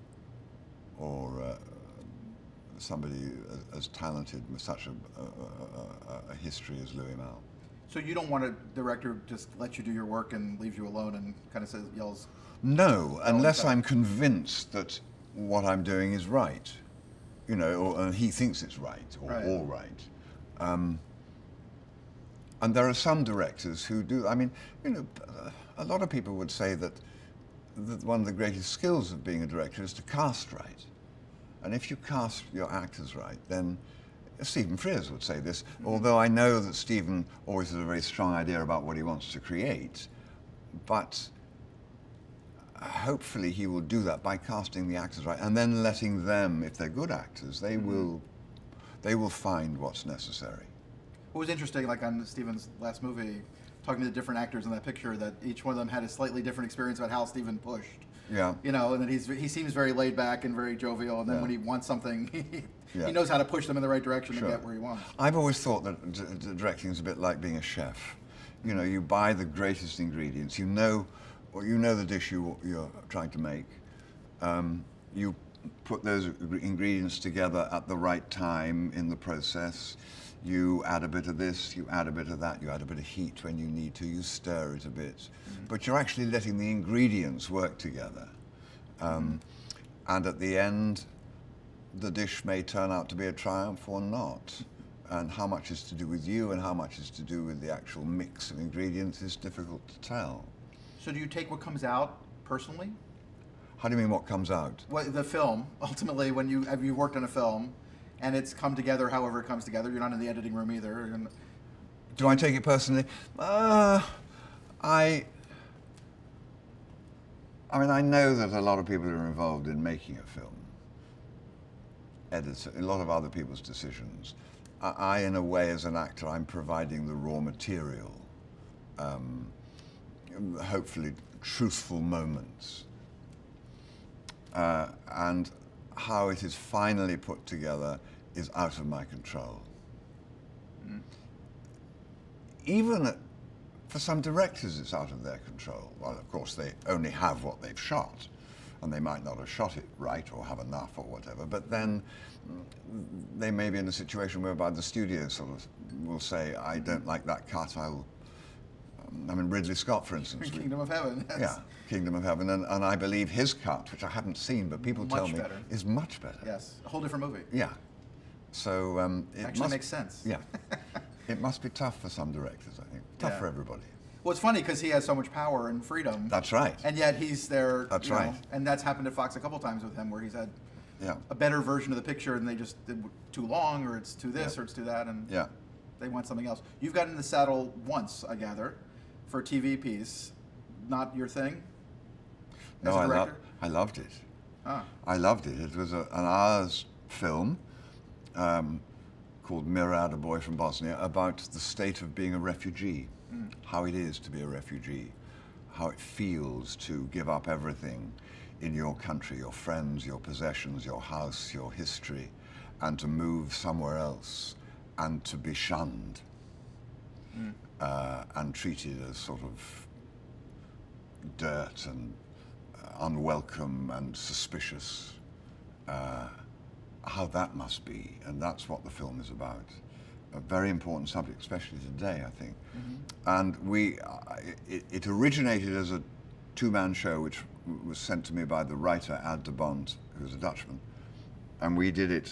B: or uh, somebody as, as talented with such a, a, a, a history as Louis Malle.
A: So you don't want a director just let you do your work and leaves you alone and kind of says, yells?
B: No, unless I'm convinced that what I'm doing is right, you know, or and he thinks it's right or
A: right.
B: all right. Um, and there are some directors who do. I mean, you know, a lot of people would say that, that one of the greatest skills of being a director is to cast right. And if you cast your actors right, then Stephen Frears would say this, mm-hmm. although I know that Stephen always has a very strong idea about what he wants to create, but hopefully he will do that by casting the actors right and then letting them, if they're good actors, they mm-hmm. will they will find what's necessary.
A: It was interesting, like on Stephen's last movie, talking to the different actors in that picture, that each one of them had a slightly different experience about how Stephen pushed.
B: Yeah.
A: You know, and that he's he seems very laid back and very jovial, and then yeah. when he wants something, he, yeah. he knows how to push them in the right direction sure. to get where he wants.
B: I've always thought that d d directing is a bit like being a chef. You know, you buy the greatest ingredients. You know, or you know the dish you you're trying to make. Um, you put those ingredients together at the right time in the process. You add a bit of this, you add a bit of that, you add a bit of heat when you need to, you stir it a bit. Mm-hmm. But you're actually letting the ingredients work together. Um, mm-hmm. And at the end, the dish may turn out to be a triumph or not. And how much is to do with you and how much is to do with the actual mix of ingredients is difficult to tell.
A: So do you take what comes out personally?
B: How do you mean what comes out?
A: Well, the film, ultimately, when you have you worked on a film, and it's come together however it comes together. You're not in the editing room either. And
B: do I take it personally? Uh, I, I mean, I know that a lot of people are involved in making a film. Editor, a lot of other people's decisions. I, I, in a way, as an actor, I'm providing the raw material. Um, hopefully, truthful moments. Uh, and how it is finally put together is out of my control. Mm. Even at, for some directors, it's out of their control. Well, of course, they only have what they've shot, and they might not have shot it right or have enough or whatever, but then they may be in a situation whereby the studio sort of will say, I don't like that cut, I'll I mean, Ridley Scott, for instance.
A: Kingdom of Heaven. Yes.
B: Yeah, Kingdom of Heaven, and, and I believe his cut, which I haven't seen, but people
A: much
B: tell me
A: better.
B: is much better.
A: Yes, a whole different movie.
B: Yeah, so um, it
A: actually
B: must,
A: makes sense.
B: Yeah, it must be tough for some directors, I think. Tough yeah. for everybody.
A: Well, it's funny because he has so much power and freedom.
B: That's right.
A: And yet he's there.
B: That's
A: you know,
B: right.
A: And that's happened to Fox a couple times with him, where he's had
B: yeah.
A: a better version of the picture, and they just did too long, or it's too this,
B: yeah.
A: or it's too that, and
B: yeah.
A: they want something else. You've gotten in the saddle once, I gather, for a T V piece. Not your thing?
B: No, I, lo I loved it. Ah. I loved it. It was a, an hour's film um, called Mirad, a Boy from Bosnia, about the state of being a refugee, mm. how it is to be a refugee, how it feels to give up everything in your country, your friends, your possessions, your house, your history, and to move somewhere else and to be shunned. Mm. Uh, and treated as sort of dirt and uh, unwelcome and suspicious, uh, how that must be, and that's what the film is about. A very important subject, especially today, I think. Mm-hmm. And we, uh, it, it originated as a two-man show, which was sent to me by the writer Ad de Bont, who was a Dutchman, and we did it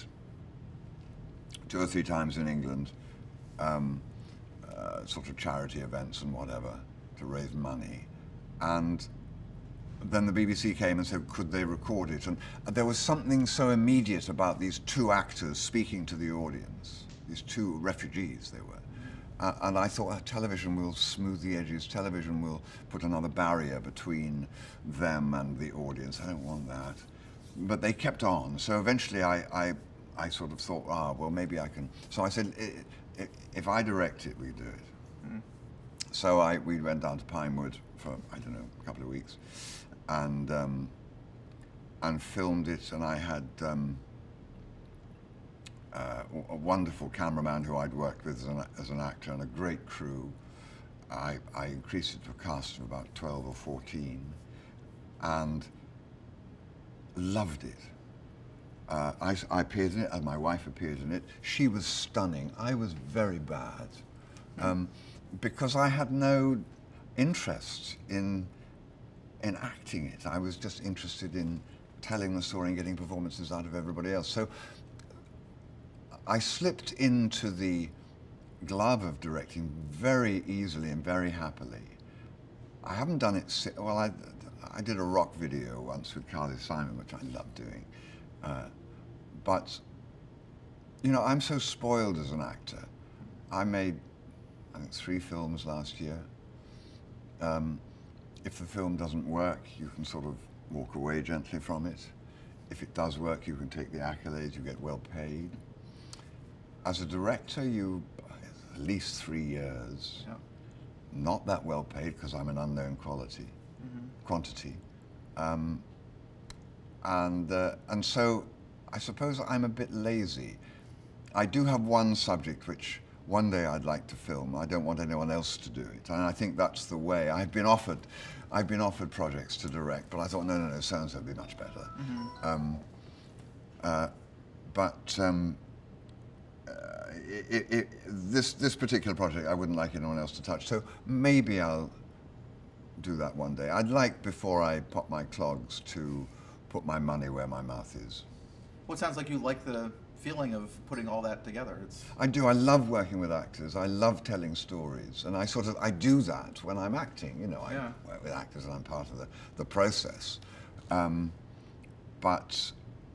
B: two or three times in England. Um, Uh, sort of charity events and whatever to raise money, and then the B B C came and said could they record it, and, and there was something so immediate about these two actors speaking to the audience, these two refugees they were, uh, and I thought oh, television will smooth the edges, television will put another barrier between them and the audience. I don't want that, but they kept on, so eventually I, I, I sort of thought ah well maybe I can, so I said I, if I direct it, we do it. Mm. so I we went down to Pinewood for I don't know a couple of weeks, and um, and filmed it. And I had um, uh, a wonderful cameraman who I'd worked with as an, as an actor, and a great crew. I, I increased it to a cast of about twelve or fourteen, and loved it. Uh, I, I appeared in it, and my wife appeared in it. She was stunning. I was very bad, um, because I had no interest in in acting it. I was just interested in telling the story and getting performances out of everybody else. So I slipped into the glove of directing very easily and very happily. I haven't done it, si well, I, I did a rock video once with Carly Simon, which I love doing. Uh, but, you know, I'm so spoiled as an actor. I made, I think, three films last year. Um, if the film doesn't work, you can sort of walk away gently from it. If it does work, you can take the accolades, you get well paid. As a director, you, at least three years,
A: yeah.
B: not that well paid because I'm an unknown quality, mm-hmm. quantity. Um, and, uh, and so I suppose I'm a bit lazy. I do have one subject which one day I'd like to film. I don't want anyone else to do it. And I think that's the way. I've been offered, I've been offered projects to direct, but I thought, no, no, no, so-and-so would be much better. Mm-hmm. um, uh, but um, uh, it, it, this, this particular project, I wouldn't like anyone else to touch. So maybe I'll do that one day. I'd like, before I pop my clogs, to put my money where my mouth is.
A: Well, it sounds like you like the feeling of putting all that together. It's...
B: I do. I love working with actors. I love telling stories, and I sort of I do that when I'm acting. You know, I
A: yeah.
B: work with actors, and I'm part of the the process. Um, but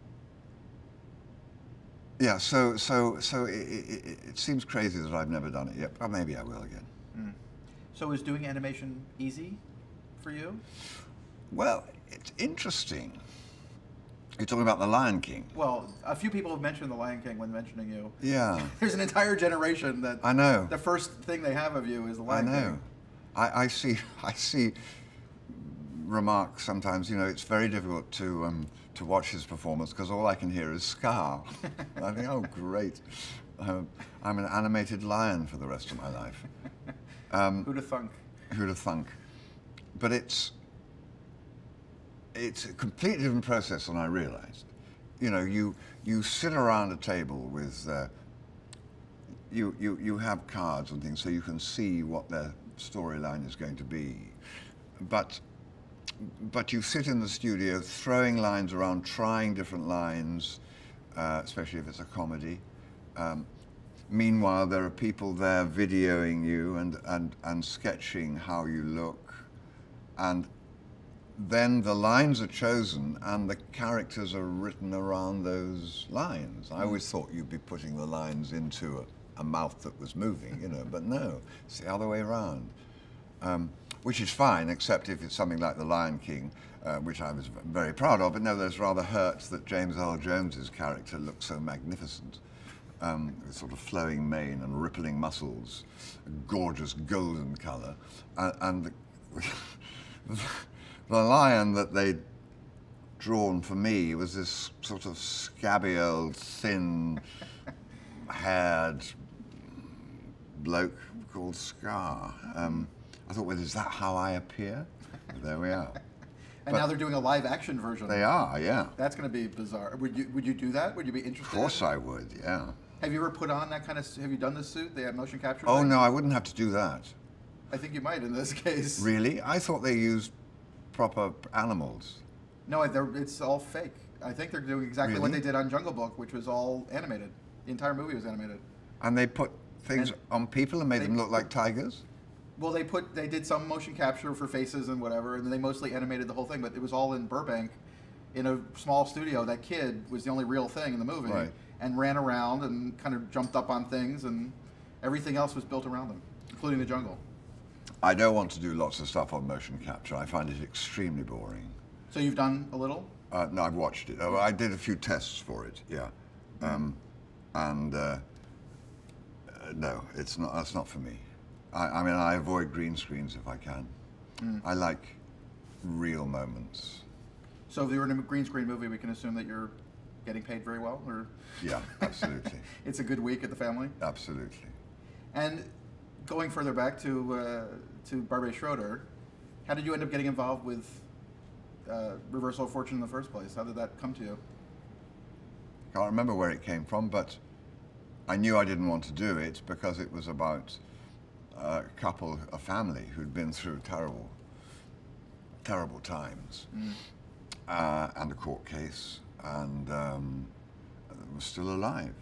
B: yeah, so so so it, it, it seems crazy that I've never done it yet, but maybe I will again.
A: Mm. So is doing animation easy for you?
B: Well, it's interesting. You're talking about The Lion King.
A: Well, a few people have mentioned The Lion King when mentioning you.
B: Yeah.
A: There's an entire generation that
B: I know.
A: The first thing they have of you is The Lion King.
B: I know. I, I see. I see remarks sometimes. You know, it's very difficult to um, to watch his performance because all I can hear is Scar. And I think, oh, great. Um, I'm an animated lion for the rest of my life. Um,
A: Who'da thunk?
B: Who'da thunk? But it's. It's a completely different process than I realized. You know, you you sit around a table with, uh, you, you, you have cards and things so you can see what their storyline is going to be. But, but you sit in the studio throwing lines around, trying different lines, uh, especially if it's a comedy. Um, meanwhile, there are people there videoing you and, and, and sketching how you look. And then the lines are chosen and the characters are written around those lines. I always thought you'd be putting the lines into a, a mouth that was moving, you know, but no, it's the other way around. Um, which is fine, except if it's something like The Lion King, uh, which I was very proud of, but nevertheless rather hurts that James Earl Jones's character looks so magnificent. Um, with sort of flowing mane and rippling muscles, a gorgeous golden colour, uh, and the, the lion that they'd drawn for me was this sort of scabby old, thin-haired bloke called Scar. Um, I thought, well, is that how I appear? There we are.
A: And but now they're doing a live-action version.
B: They are, yeah.
A: That's going to be bizarre. Would you would you do that? Would you be interested?
B: Of course I would, yeah.
A: Have you ever put on that kind of? Have you done the suit? The motion capture?
B: Oh
A: thing?
B: no, I wouldn't have to do that.
A: I think you might in this case.
B: Really? I thought they used proper animals.
A: No, it's all fake. I think they're doing exactly
B: really?
A: what they did on Jungle Book, which was all animated. The entire movie was animated.
B: And they put things and on people and made
A: they,
B: them look like tigers?
A: Well, they put they did some motion capture for faces and whatever, and then they mostly animated the whole thing. But it was all in Burbank, in a small studio. That kid was the only real thing in the movie,
B: right.
A: and ran around and kind of jumped up on things, and everything else was built around them, including the jungle.
B: I don't want to do lots of stuff on motion capture. I find it extremely boring.
A: So you've done a little?
B: Uh, no, I've watched it. Oh, I did a few tests for it, yeah. Um, and uh, uh, no, it's not. That's not for me. I, I mean, I avoid green screens if I can.
A: Mm.
B: I like real moments.
A: So if you were in a green screen movie, we can assume that you're getting paid very well, or?
B: Yeah, absolutely.
A: It's a good week at the family?
B: Absolutely.
A: And going further back to, uh, to Barbet Schroeder, how did you end up getting involved with uh, Reversal of Fortune in the first place? How did that come to you?
B: I can't remember where it came from, but I knew I didn't want to do it because it was about a couple, a family who'd been through terrible, terrible times, mm. uh, and a court case, and um, was still alive.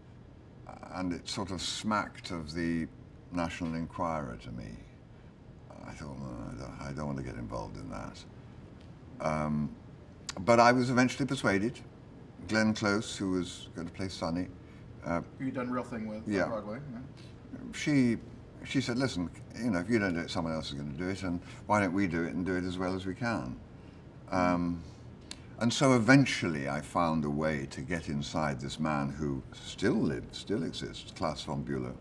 B: And it sort of smacked of the National Enquirer to me. I thought, no, I, don't, I don't want to get involved in that. Um, but I was eventually persuaded. Glenn Close, who was going to play Sonny. Uh,
A: Who you done Real Thing with
B: yeah.
A: on Broadway. Yeah.
B: She, she said, listen, you know, if you don't do it, someone else is going to do it, and why don't we do it and do it as well as we can? Um, and so eventually I found a way to get inside this man who still lived, still exists, Klaus von Bülow,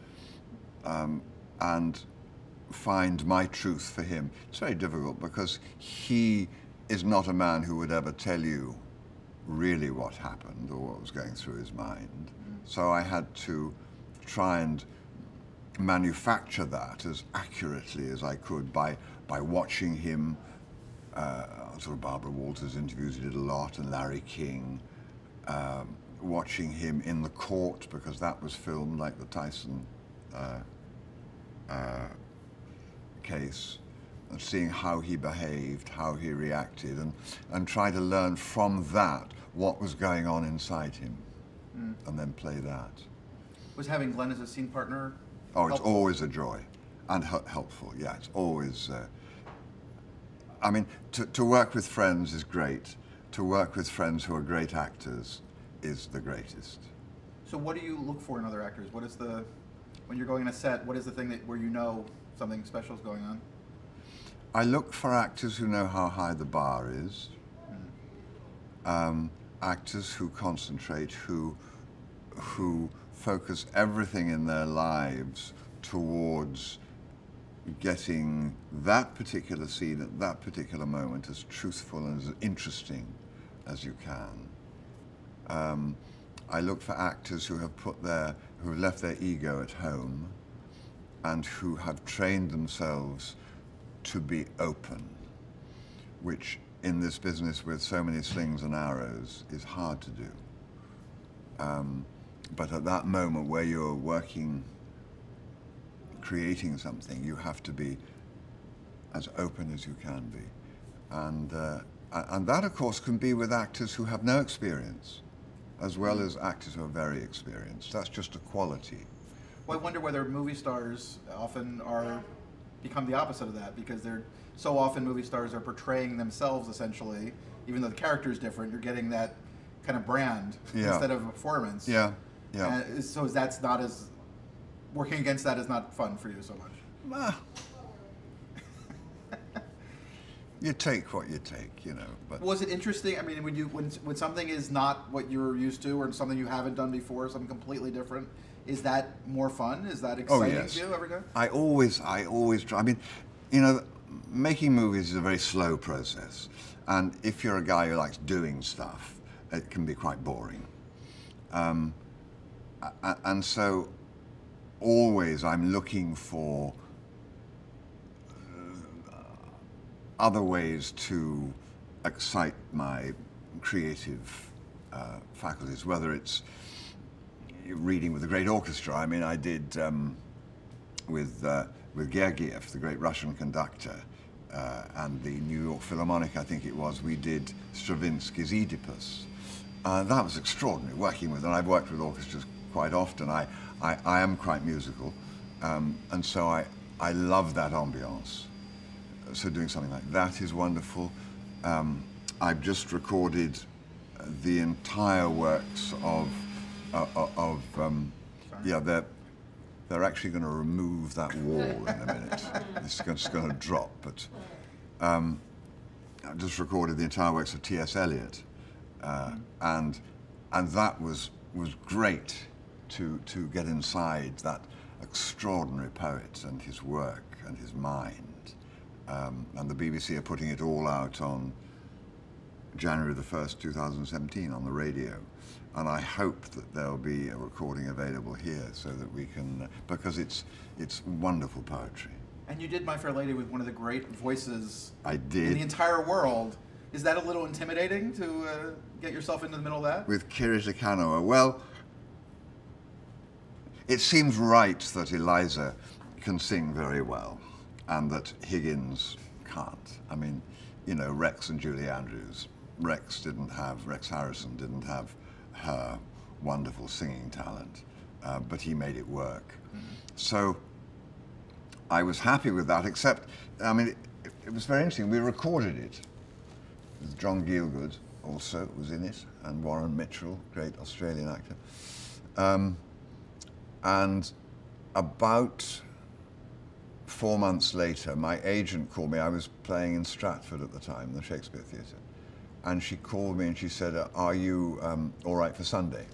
B: um, and find my truth for him. It's very difficult because he is not a man who would ever tell you really what happened or what was going through his mind. Mm. So I had to try and manufacture that as accurately as I could by, by watching him, uh, sort of Barbara Walters interviews he did a lot, and Larry King, um, watching him in the court because that was filmed like the Tyson uh, uh, case, and seeing how he behaved, how he reacted, and, and try to learn from that what was going on inside him, mm. and then play that.
A: Was having Glenn as a scene partner
B: Oh, it's
A: helpful?
B: always a joy, and helpful, yeah, it's always, uh, I mean, to, to work with friends is great. To work with friends who are great actors is the greatest.
A: So what do you look for in other actors? What is the, when you're going on a set, what is the thing that where you know something special is going on?
B: I look for actors who know how high the bar is, mm. um, actors who concentrate, who, who focus everything in their lives towards getting that particular scene at that particular moment as truthful and as interesting as you can. Um, I look for actors who have put their, who have left their ego at home and who have trained themselves to be open, which in this business with so many slings and arrows is hard to do. Um, but at that moment where you're working, creating something, you have to be as open as you can be. And, uh, and that, of course, can be with actors who have no experience, as well as actors who are very experienced. That's just a quality.
A: Well, I wonder whether movie stars often are become the opposite of that, because they're so often movie stars are portraying themselves essentially, even though the character is different. You're getting that kind of brand
B: yeah.
A: instead of a performance.
B: Yeah, yeah.
A: And so that's not as working against that is not fun for you so much.
B: Ah. You take what you take, you know. But
A: was it interesting? I mean, when you when when something is not what you're used to, or something you haven't done before, something completely different, is that more fun? Is that exciting
B: oh, yes.
A: to you every time?
B: I always, I always try. I mean, you know, making movies is a very slow process, and if you're a guy who likes doing stuff, it can be quite boring. Um, and so, always I'm looking for other ways to excite my creative uh, faculties, whether it's reading with a great orchestra. I mean, I did um, with, uh, with Gergiev, the great Russian conductor, uh, and the New York Philharmonic, I think it was, we did Stravinsky's Oedipus. Uh, that was extraordinary, working with, and I've worked with orchestras quite often. I, I, I am quite musical, um, and so I, I love that ambiance. So doing something like that is wonderful. Um, I've just recorded the entire works of, uh, of um, yeah, they're, they're actually going to remove that wall in a minute. It's just going to drop, but um, I've just recorded the entire works of T S Eliot, uh, and, and that was, was great to, to get inside that extraordinary poet and his work and his mind. Um, and the B B C are putting it all out on January the first, two thousand seventeen on the radio. And I hope that there'll be a recording available here so that we can, because it's, it's wonderful poetry.
A: And you did My Fair Lady with one of the great voices
B: I did.
A: in the entire world. Is that a little intimidating to uh, get yourself into the middle of that?
B: With Kiri Te Kanawa. Well, it seems right that Eliza can sing very well and that Higgins can't. I mean, you know, Rex and Julie Andrews. Rex didn't have, Rex Harrison didn't have her wonderful singing talent, uh, but he made it work. Mm-hmm. So I was happy with that, except, I mean, it, it was very interesting. We recorded it. With John Gielgud also was in it, and Warren Mitchell, great Australian actor. Um, and about four months later, my agent called me. I was playing in Stratford at the time, the Shakespeare Theatre. And she called me and she said, are you um, all right for Sunday?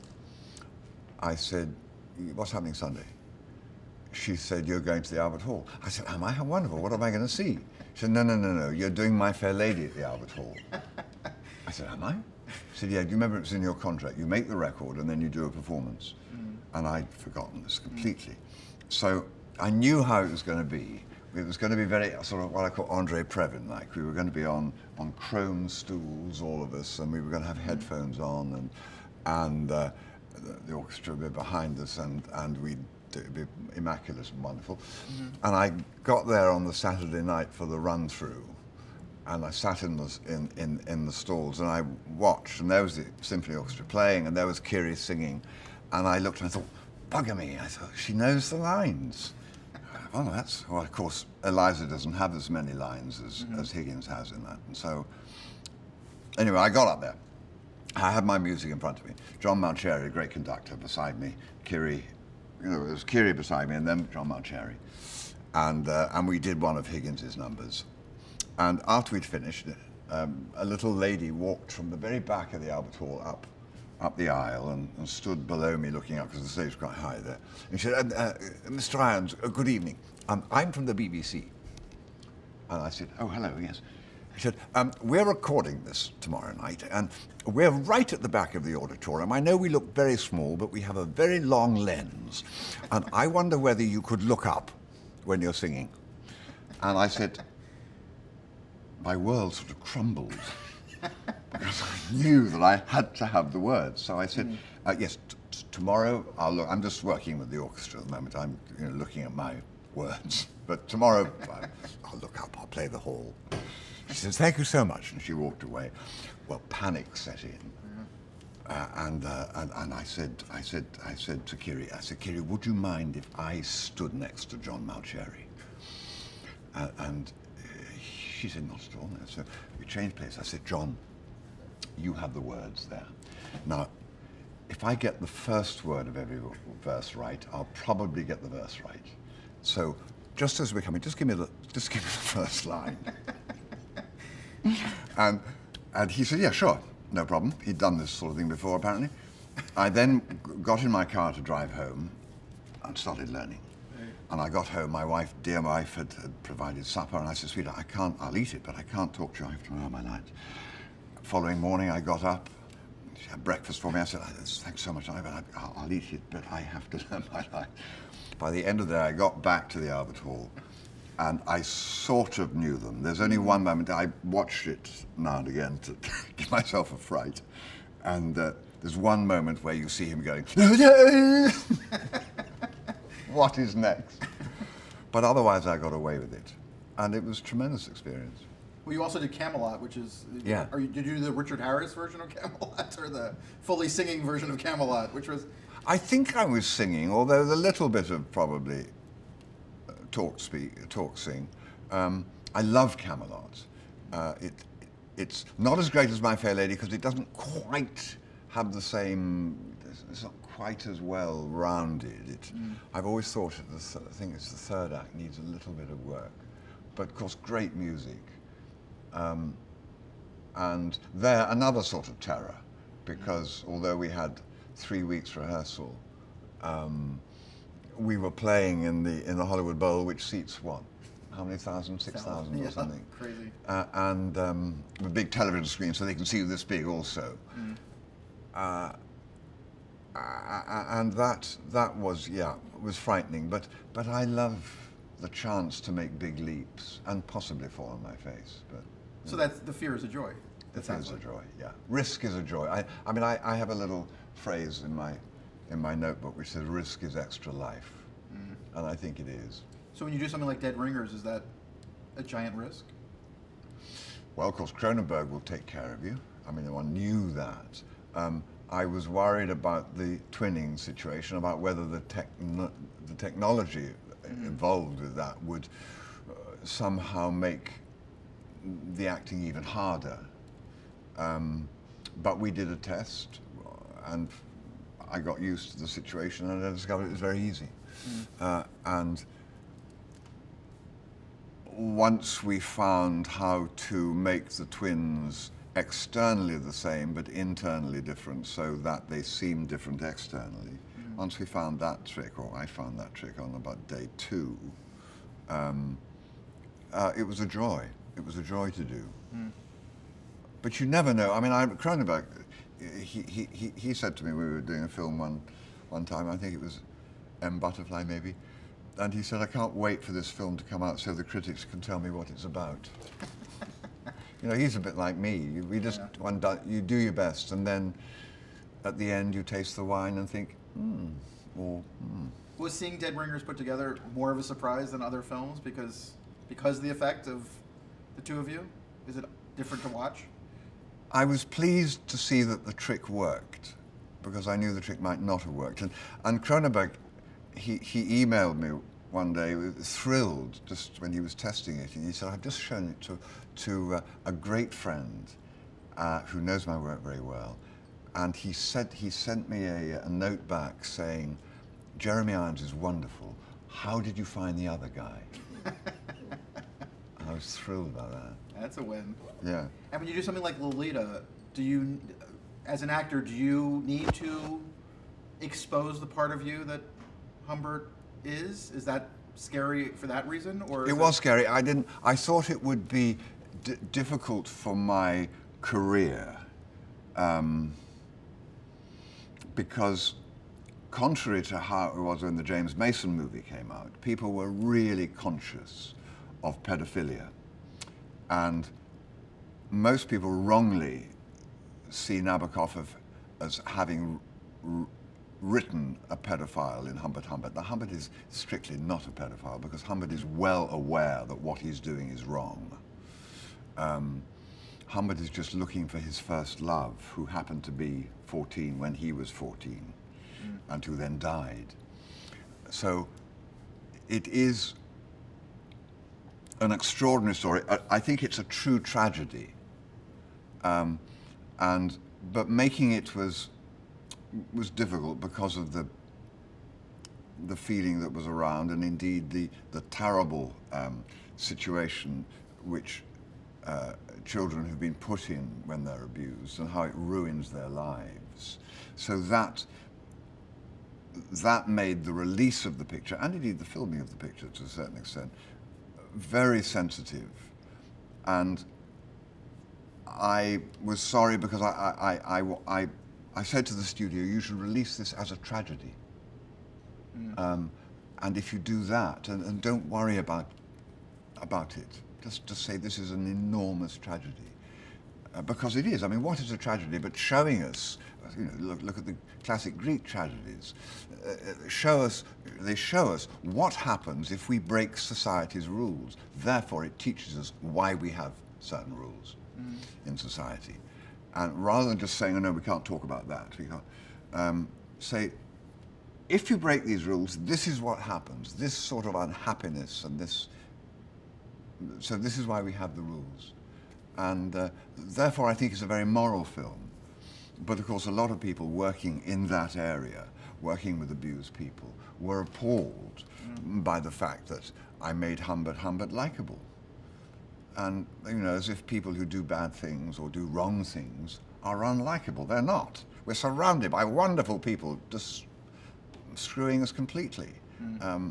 B: I said, what's happening Sunday? She said, you're going to the Albert Hall. I said, am I? How wonderful. What am I going to see? She said, no, no, no, no. You're doing My Fair Lady at the Albert Hall. I said, am I? She said, yeah, do you remember it's in your contract? You make the record and then you do a performance. Mm. And I'd forgotten this completely. Mm. So I knew how it was going to be. It was going to be very sort of what I call Andre Previn, like we were going to be on, on chrome stools, all of us, and we were going to have headphones on, and, and uh, the, the orchestra would be behind us, and, and we'd it'd be immaculate and wonderful. Mm-hmm. And I got there on the Saturday night for the run-through, and I sat in the, in, in, in the stalls, and I watched, and there was the symphony orchestra playing, and there was Kiri singing, and I looked and I thought, bugger me, I thought, she knows the lines. Well, that's, well, of course, Eliza doesn't have as many lines as, mm-hmm. as Higgins has in that. And so, anyway, I got up there. I had my music in front of me. John Malcheri, a great conductor, beside me. Kiri, you know, there was Kiri beside me, and then John Malcheri. And, uh, and we did one of Higgins's numbers. And after we'd finished, um, a little lady walked from the very back of the Albert Hall up up the aisle and, and stood below me looking up because the stage was quite high there. And she said, uh, uh, Mister Irons, uh, good evening. Um, I'm from the B B C. And I said, oh, hello, yes. She said, um, we're recording this tomorrow night, and we're right at the back of the auditorium. I know we look very small, but we have a very long lens. And I wonder whether you could look up when you're singing. And I said, my world sort of crumbled. Because I knew that I had to have the words. So I said, mm. uh, yes, t t tomorrow I'll look. I'm just working with the orchestra at the moment. I'm you know, looking at my words. But tomorrow I'll look up, I'll play the hall. She says, thank you so much. And she walked away. Well, panic set in. Mm. Uh, and, uh, and, and I said, I said, I said to Kiri, I said, Kiri, would you mind if I stood next to John Malcheri? Uh, and she said, not at all. No. So we changed place. I said, John, you have the words there. Now, if I get the first word of every verse right, I'll probably get the verse right. So just as we're coming, just give me the, just give me the first line. and, and he said, yeah, sure, no problem. He'd done this sort of thing before, apparently. I then got in my car to drive home and started learning. And I got home, my wife, dear wife, had, had provided supper, and I said, sweetheart, I can't, I'll eat it, but I can't talk to you, I have to remember my lines. Following morning, I got up, she had breakfast for me, I said, thanks so much, I'll, I'll eat it, but I have to learn my lines. By the end of the day, I got back to the Albert Hall, and I sort of knew them. There's only one moment, I watched it now and again to give myself a fright, and uh, there's one moment where you see him going, what is next? But otherwise, I got away with it, and it was a tremendous experience.
A: Well, you also did Camelot, which is,
B: yeah.
A: Are you, did you do the Richard Harris version of Camelot, or the fully singing version of Camelot, which was?
B: I think I was singing, although the little bit of probably uh, talk, speak, talk, sing. Um, I love Camelot. Uh, it, it's not as great as My Fair Lady because it doesn't quite have the same. It's not quite as well rounded. It, mm. I've always thought it, the th I think it's the third act needs a little bit of work, but of course great music. Um, and there another sort of terror, because although we had three weeks rehearsal, um, we were playing in the in the Hollywood Bowl, which seats what? How many thousand? Six thousand
A: yeah,
B: or something.
A: Crazy.
B: Uh, and um, a big television screen, so they can see you this big also.
A: Mm.
B: Uh, uh, and that that was yeah was frightening. But but I love the chance to make big leaps and possibly fall on my face. But
A: so that's the fear is a joy.
B: The fear is a joy. Yeah, risk is a joy. I I mean I, I have a little phrase in my in my notebook which says risk is extra life, mm. and I think it is.
A: So when you do something like Dead Ringers, is that a giant risk?
B: Well, of course, Cronenberg will take care of you. I mean, one knew that. Um, I was worried about the twinning situation, about whether the, techn the technology mm. involved with that would uh, somehow make the acting even harder. Um, but we did a test, and I got used to the situation, and I discovered it was very easy. Mm. Uh, and once we found how to make the twins externally the same but internally different so that they seem different externally, mm. once we found that trick, or I found that trick on about day two, um, uh, it was a joy. It was a joy to do. Mm. But you never know. I mean, I, Cronenberg, he, he, he, he said to me, we were doing a film one, one time, I think it was M. Butterfly maybe, and he said, I can't wait for this film to come out so the critics can tell me what it's about. You know, he's a bit like me. We just, yeah. one, you do your best, and then at the end you taste the wine and think, hmm, or hmm.
A: Was seeing Dead Ringers put together more of a surprise than other films because, because of the effect of the two of you? Is it different to watch?
B: I was pleased to see that the trick worked, because I knew the trick might not have worked. And, and Cronenberg, he, he emailed me one day, thrilled, just when he was testing it, and he said, I've just shown it to, to uh, a great friend uh, who knows my work very well, and he said he sent me a, a note back saying, Jeremy Irons is wonderful, how did you find the other guy? I was thrilled by that.
A: That's a win.
B: Yeah.
A: And when you do something like Lolita, do you, as an actor, do you need to expose the part of you that Humbert is? Is that scary for that reason, or?
B: It was scary. I didn't. I thought it would be d difficult for my career, um, because, contrary to how it was when the James Mason movie came out, people were really conscious of pedophilia, and most people wrongly see Nabokov as having r written a pedophile in Humbert Humbert. Now, Humbert is strictly not a pedophile because Humbert is well aware that what he's doing is wrong. Um, Humbert is just looking for his first love, who happened to be fourteen when he was fourteen, mm. and who then died. So it is an extraordinary story. I, I think it's a true tragedy. Um, and, but making it was was difficult because of the the feeling that was around, and indeed the the terrible um, situation which uh, children have been put in when they're abused, and how it ruins their lives. So that that made the release of the picture, and indeed the filming of the picture to a certain extent, very sensitive. And I was sorry because I I, I, I I said to the studio, you should release this as a tragedy. Mm. Um, and if you do that, and, and don't worry about, about it, just, just say this is an enormous tragedy. Uh, because it is. I mean, what is a tragedy but showing us, you know, look, look at the classic Greek tragedies, uh, show us, they show us what happens if we break society's rules. Therefore, it teaches us why we have certain rules mm. in society. And rather than just saying, oh no, we can't talk about that, we can't, um, say, if you break these rules, this is what happens, this sort of unhappiness and this, so this is why we have the rules. And uh, therefore I think it's a very moral film. But of course a lot of people working in that area, working with abused people, were appalled mm. by the fact that I made Humbert Humbert likable. And, you know, as if people who do bad things or do wrong things are unlikable. They're not. We're surrounded by wonderful people just screwing us completely.
A: Mm.
B: Um,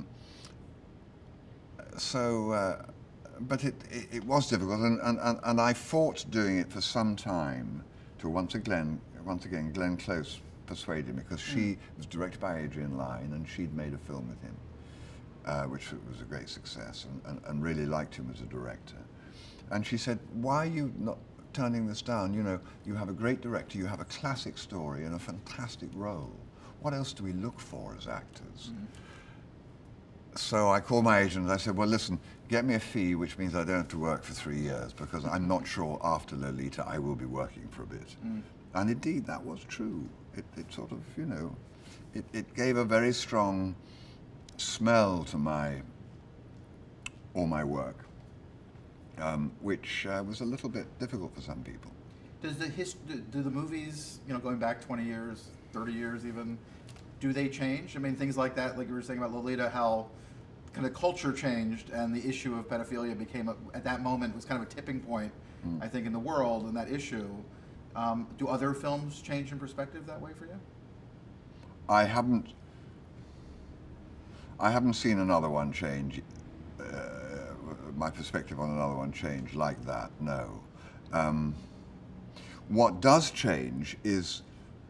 B: so, uh, but it, it, it was difficult, and, and, and, and I fought doing it for some time till once again, once again Glenn Close persuaded me, because she
A: Mm.
B: was directed by Adrian Lyne and she'd made a film with him, uh, which was a great success, and, and, and really liked him as a director. And she said, why are you not turning this down? You know, you have a great director, you have a classic story and a fantastic role. What else do we look for as actors? Mm. So I called my agent and I said, well, listen, get me a fee, which means I don't have to work for three years, because I'm not sure after Lolita I will be working for a bit. Mm. And indeed, that was true. It, it sort of, you know, it, it gave a very strong smell to my, all my work, um, which uh, was a little bit difficult for some people.
A: Does the hist- do the movies, you know, going back twenty years, thirty years even, do they change? I mean, things like that, like you were saying about Lolita, how kind of culture changed and the issue of pedophilia became, a, at that moment, was kind of a tipping point, mm. I think, in the world, and that issue. Um, do other films change in perspective that way for you?
B: I haven't, I haven't seen another one change, uh, my perspective on another one change like that, no. Um, what does change is,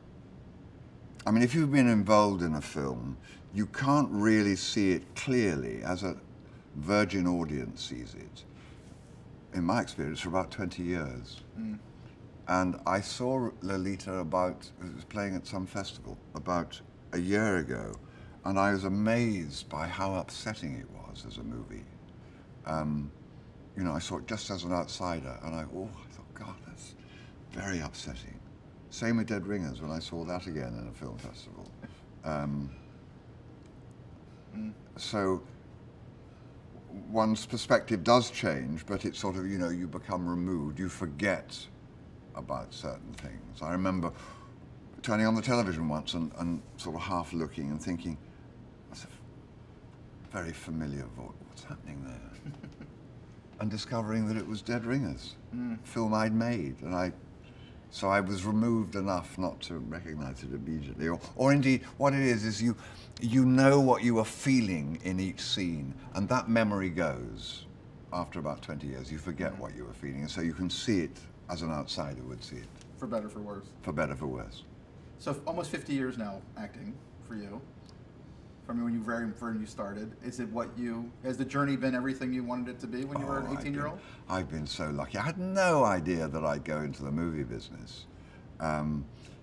B: I mean, if you've been involved in a film, you can't really see it clearly as a virgin audience sees it. In my experience, for about twenty years. Mm. And I saw Lolita about, it was playing at some festival, about a year ago, and I was amazed by how upsetting it was as a movie. Um, you know, I saw it just as an outsider, and I, oh, I thought, God, that's very upsetting. Same with Dead Ringers, when I saw that again in a film festival. Um, mm. So one's perspective does change, but it's sort of, you know, you become removed, you forget about certain things. I remember turning on the television once and, and sort of half looking and thinking, that's a very familiar voice, what's happening there? And discovering that it was Dead Ringers, mm. film I'd made, and I So I was removed enough not to recognize it immediately. Or, or indeed, what it is, is you, you know what you are feeling in each scene, and that memory goes. After about twenty years, you forget mm-hmm. what you were feeling, and so you can see it as an outsider would see it.
A: For better, for worse.
B: For better, for worse.
A: So almost fifty years now acting for you. From when you very when you started, is it what you has the journey been everything you wanted it to be when you oh, were an eighteen-year-old?
B: I've, I've been so lucky. I had no idea that I'd go into the movie business. Um,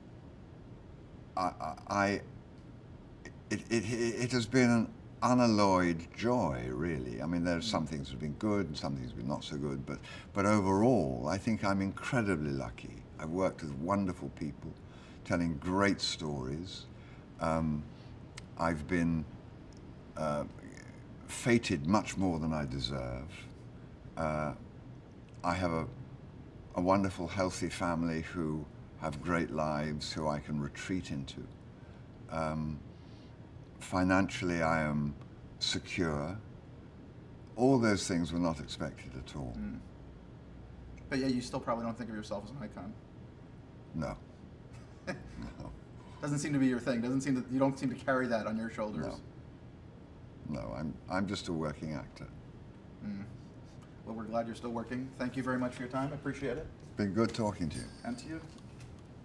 B: I, I it, it it has been an unalloyed joy, really. I mean, there's some things that have been good and some things have been not so good, but but overall, I think I'm incredibly lucky. I've worked with wonderful people, telling great stories. Um, I've been uh, fated much more than I deserve. Uh, I have a, a wonderful, healthy family who have great lives, who I can retreat into. Um, financially, I am secure. All those things were not expected at all. Mm.
A: But yeah, you still probably don't think of yourself as an icon.
B: No. No.
A: Doesn't seem to be your thing. Doesn't seem that you don't seem to carry that on your shoulders.
B: No, no, I'm I'm just a working actor.
A: Mm. Well, we're glad you're still working. Thank you very much for your time. I appreciate it.
B: It's been good talking to you.
A: And to you.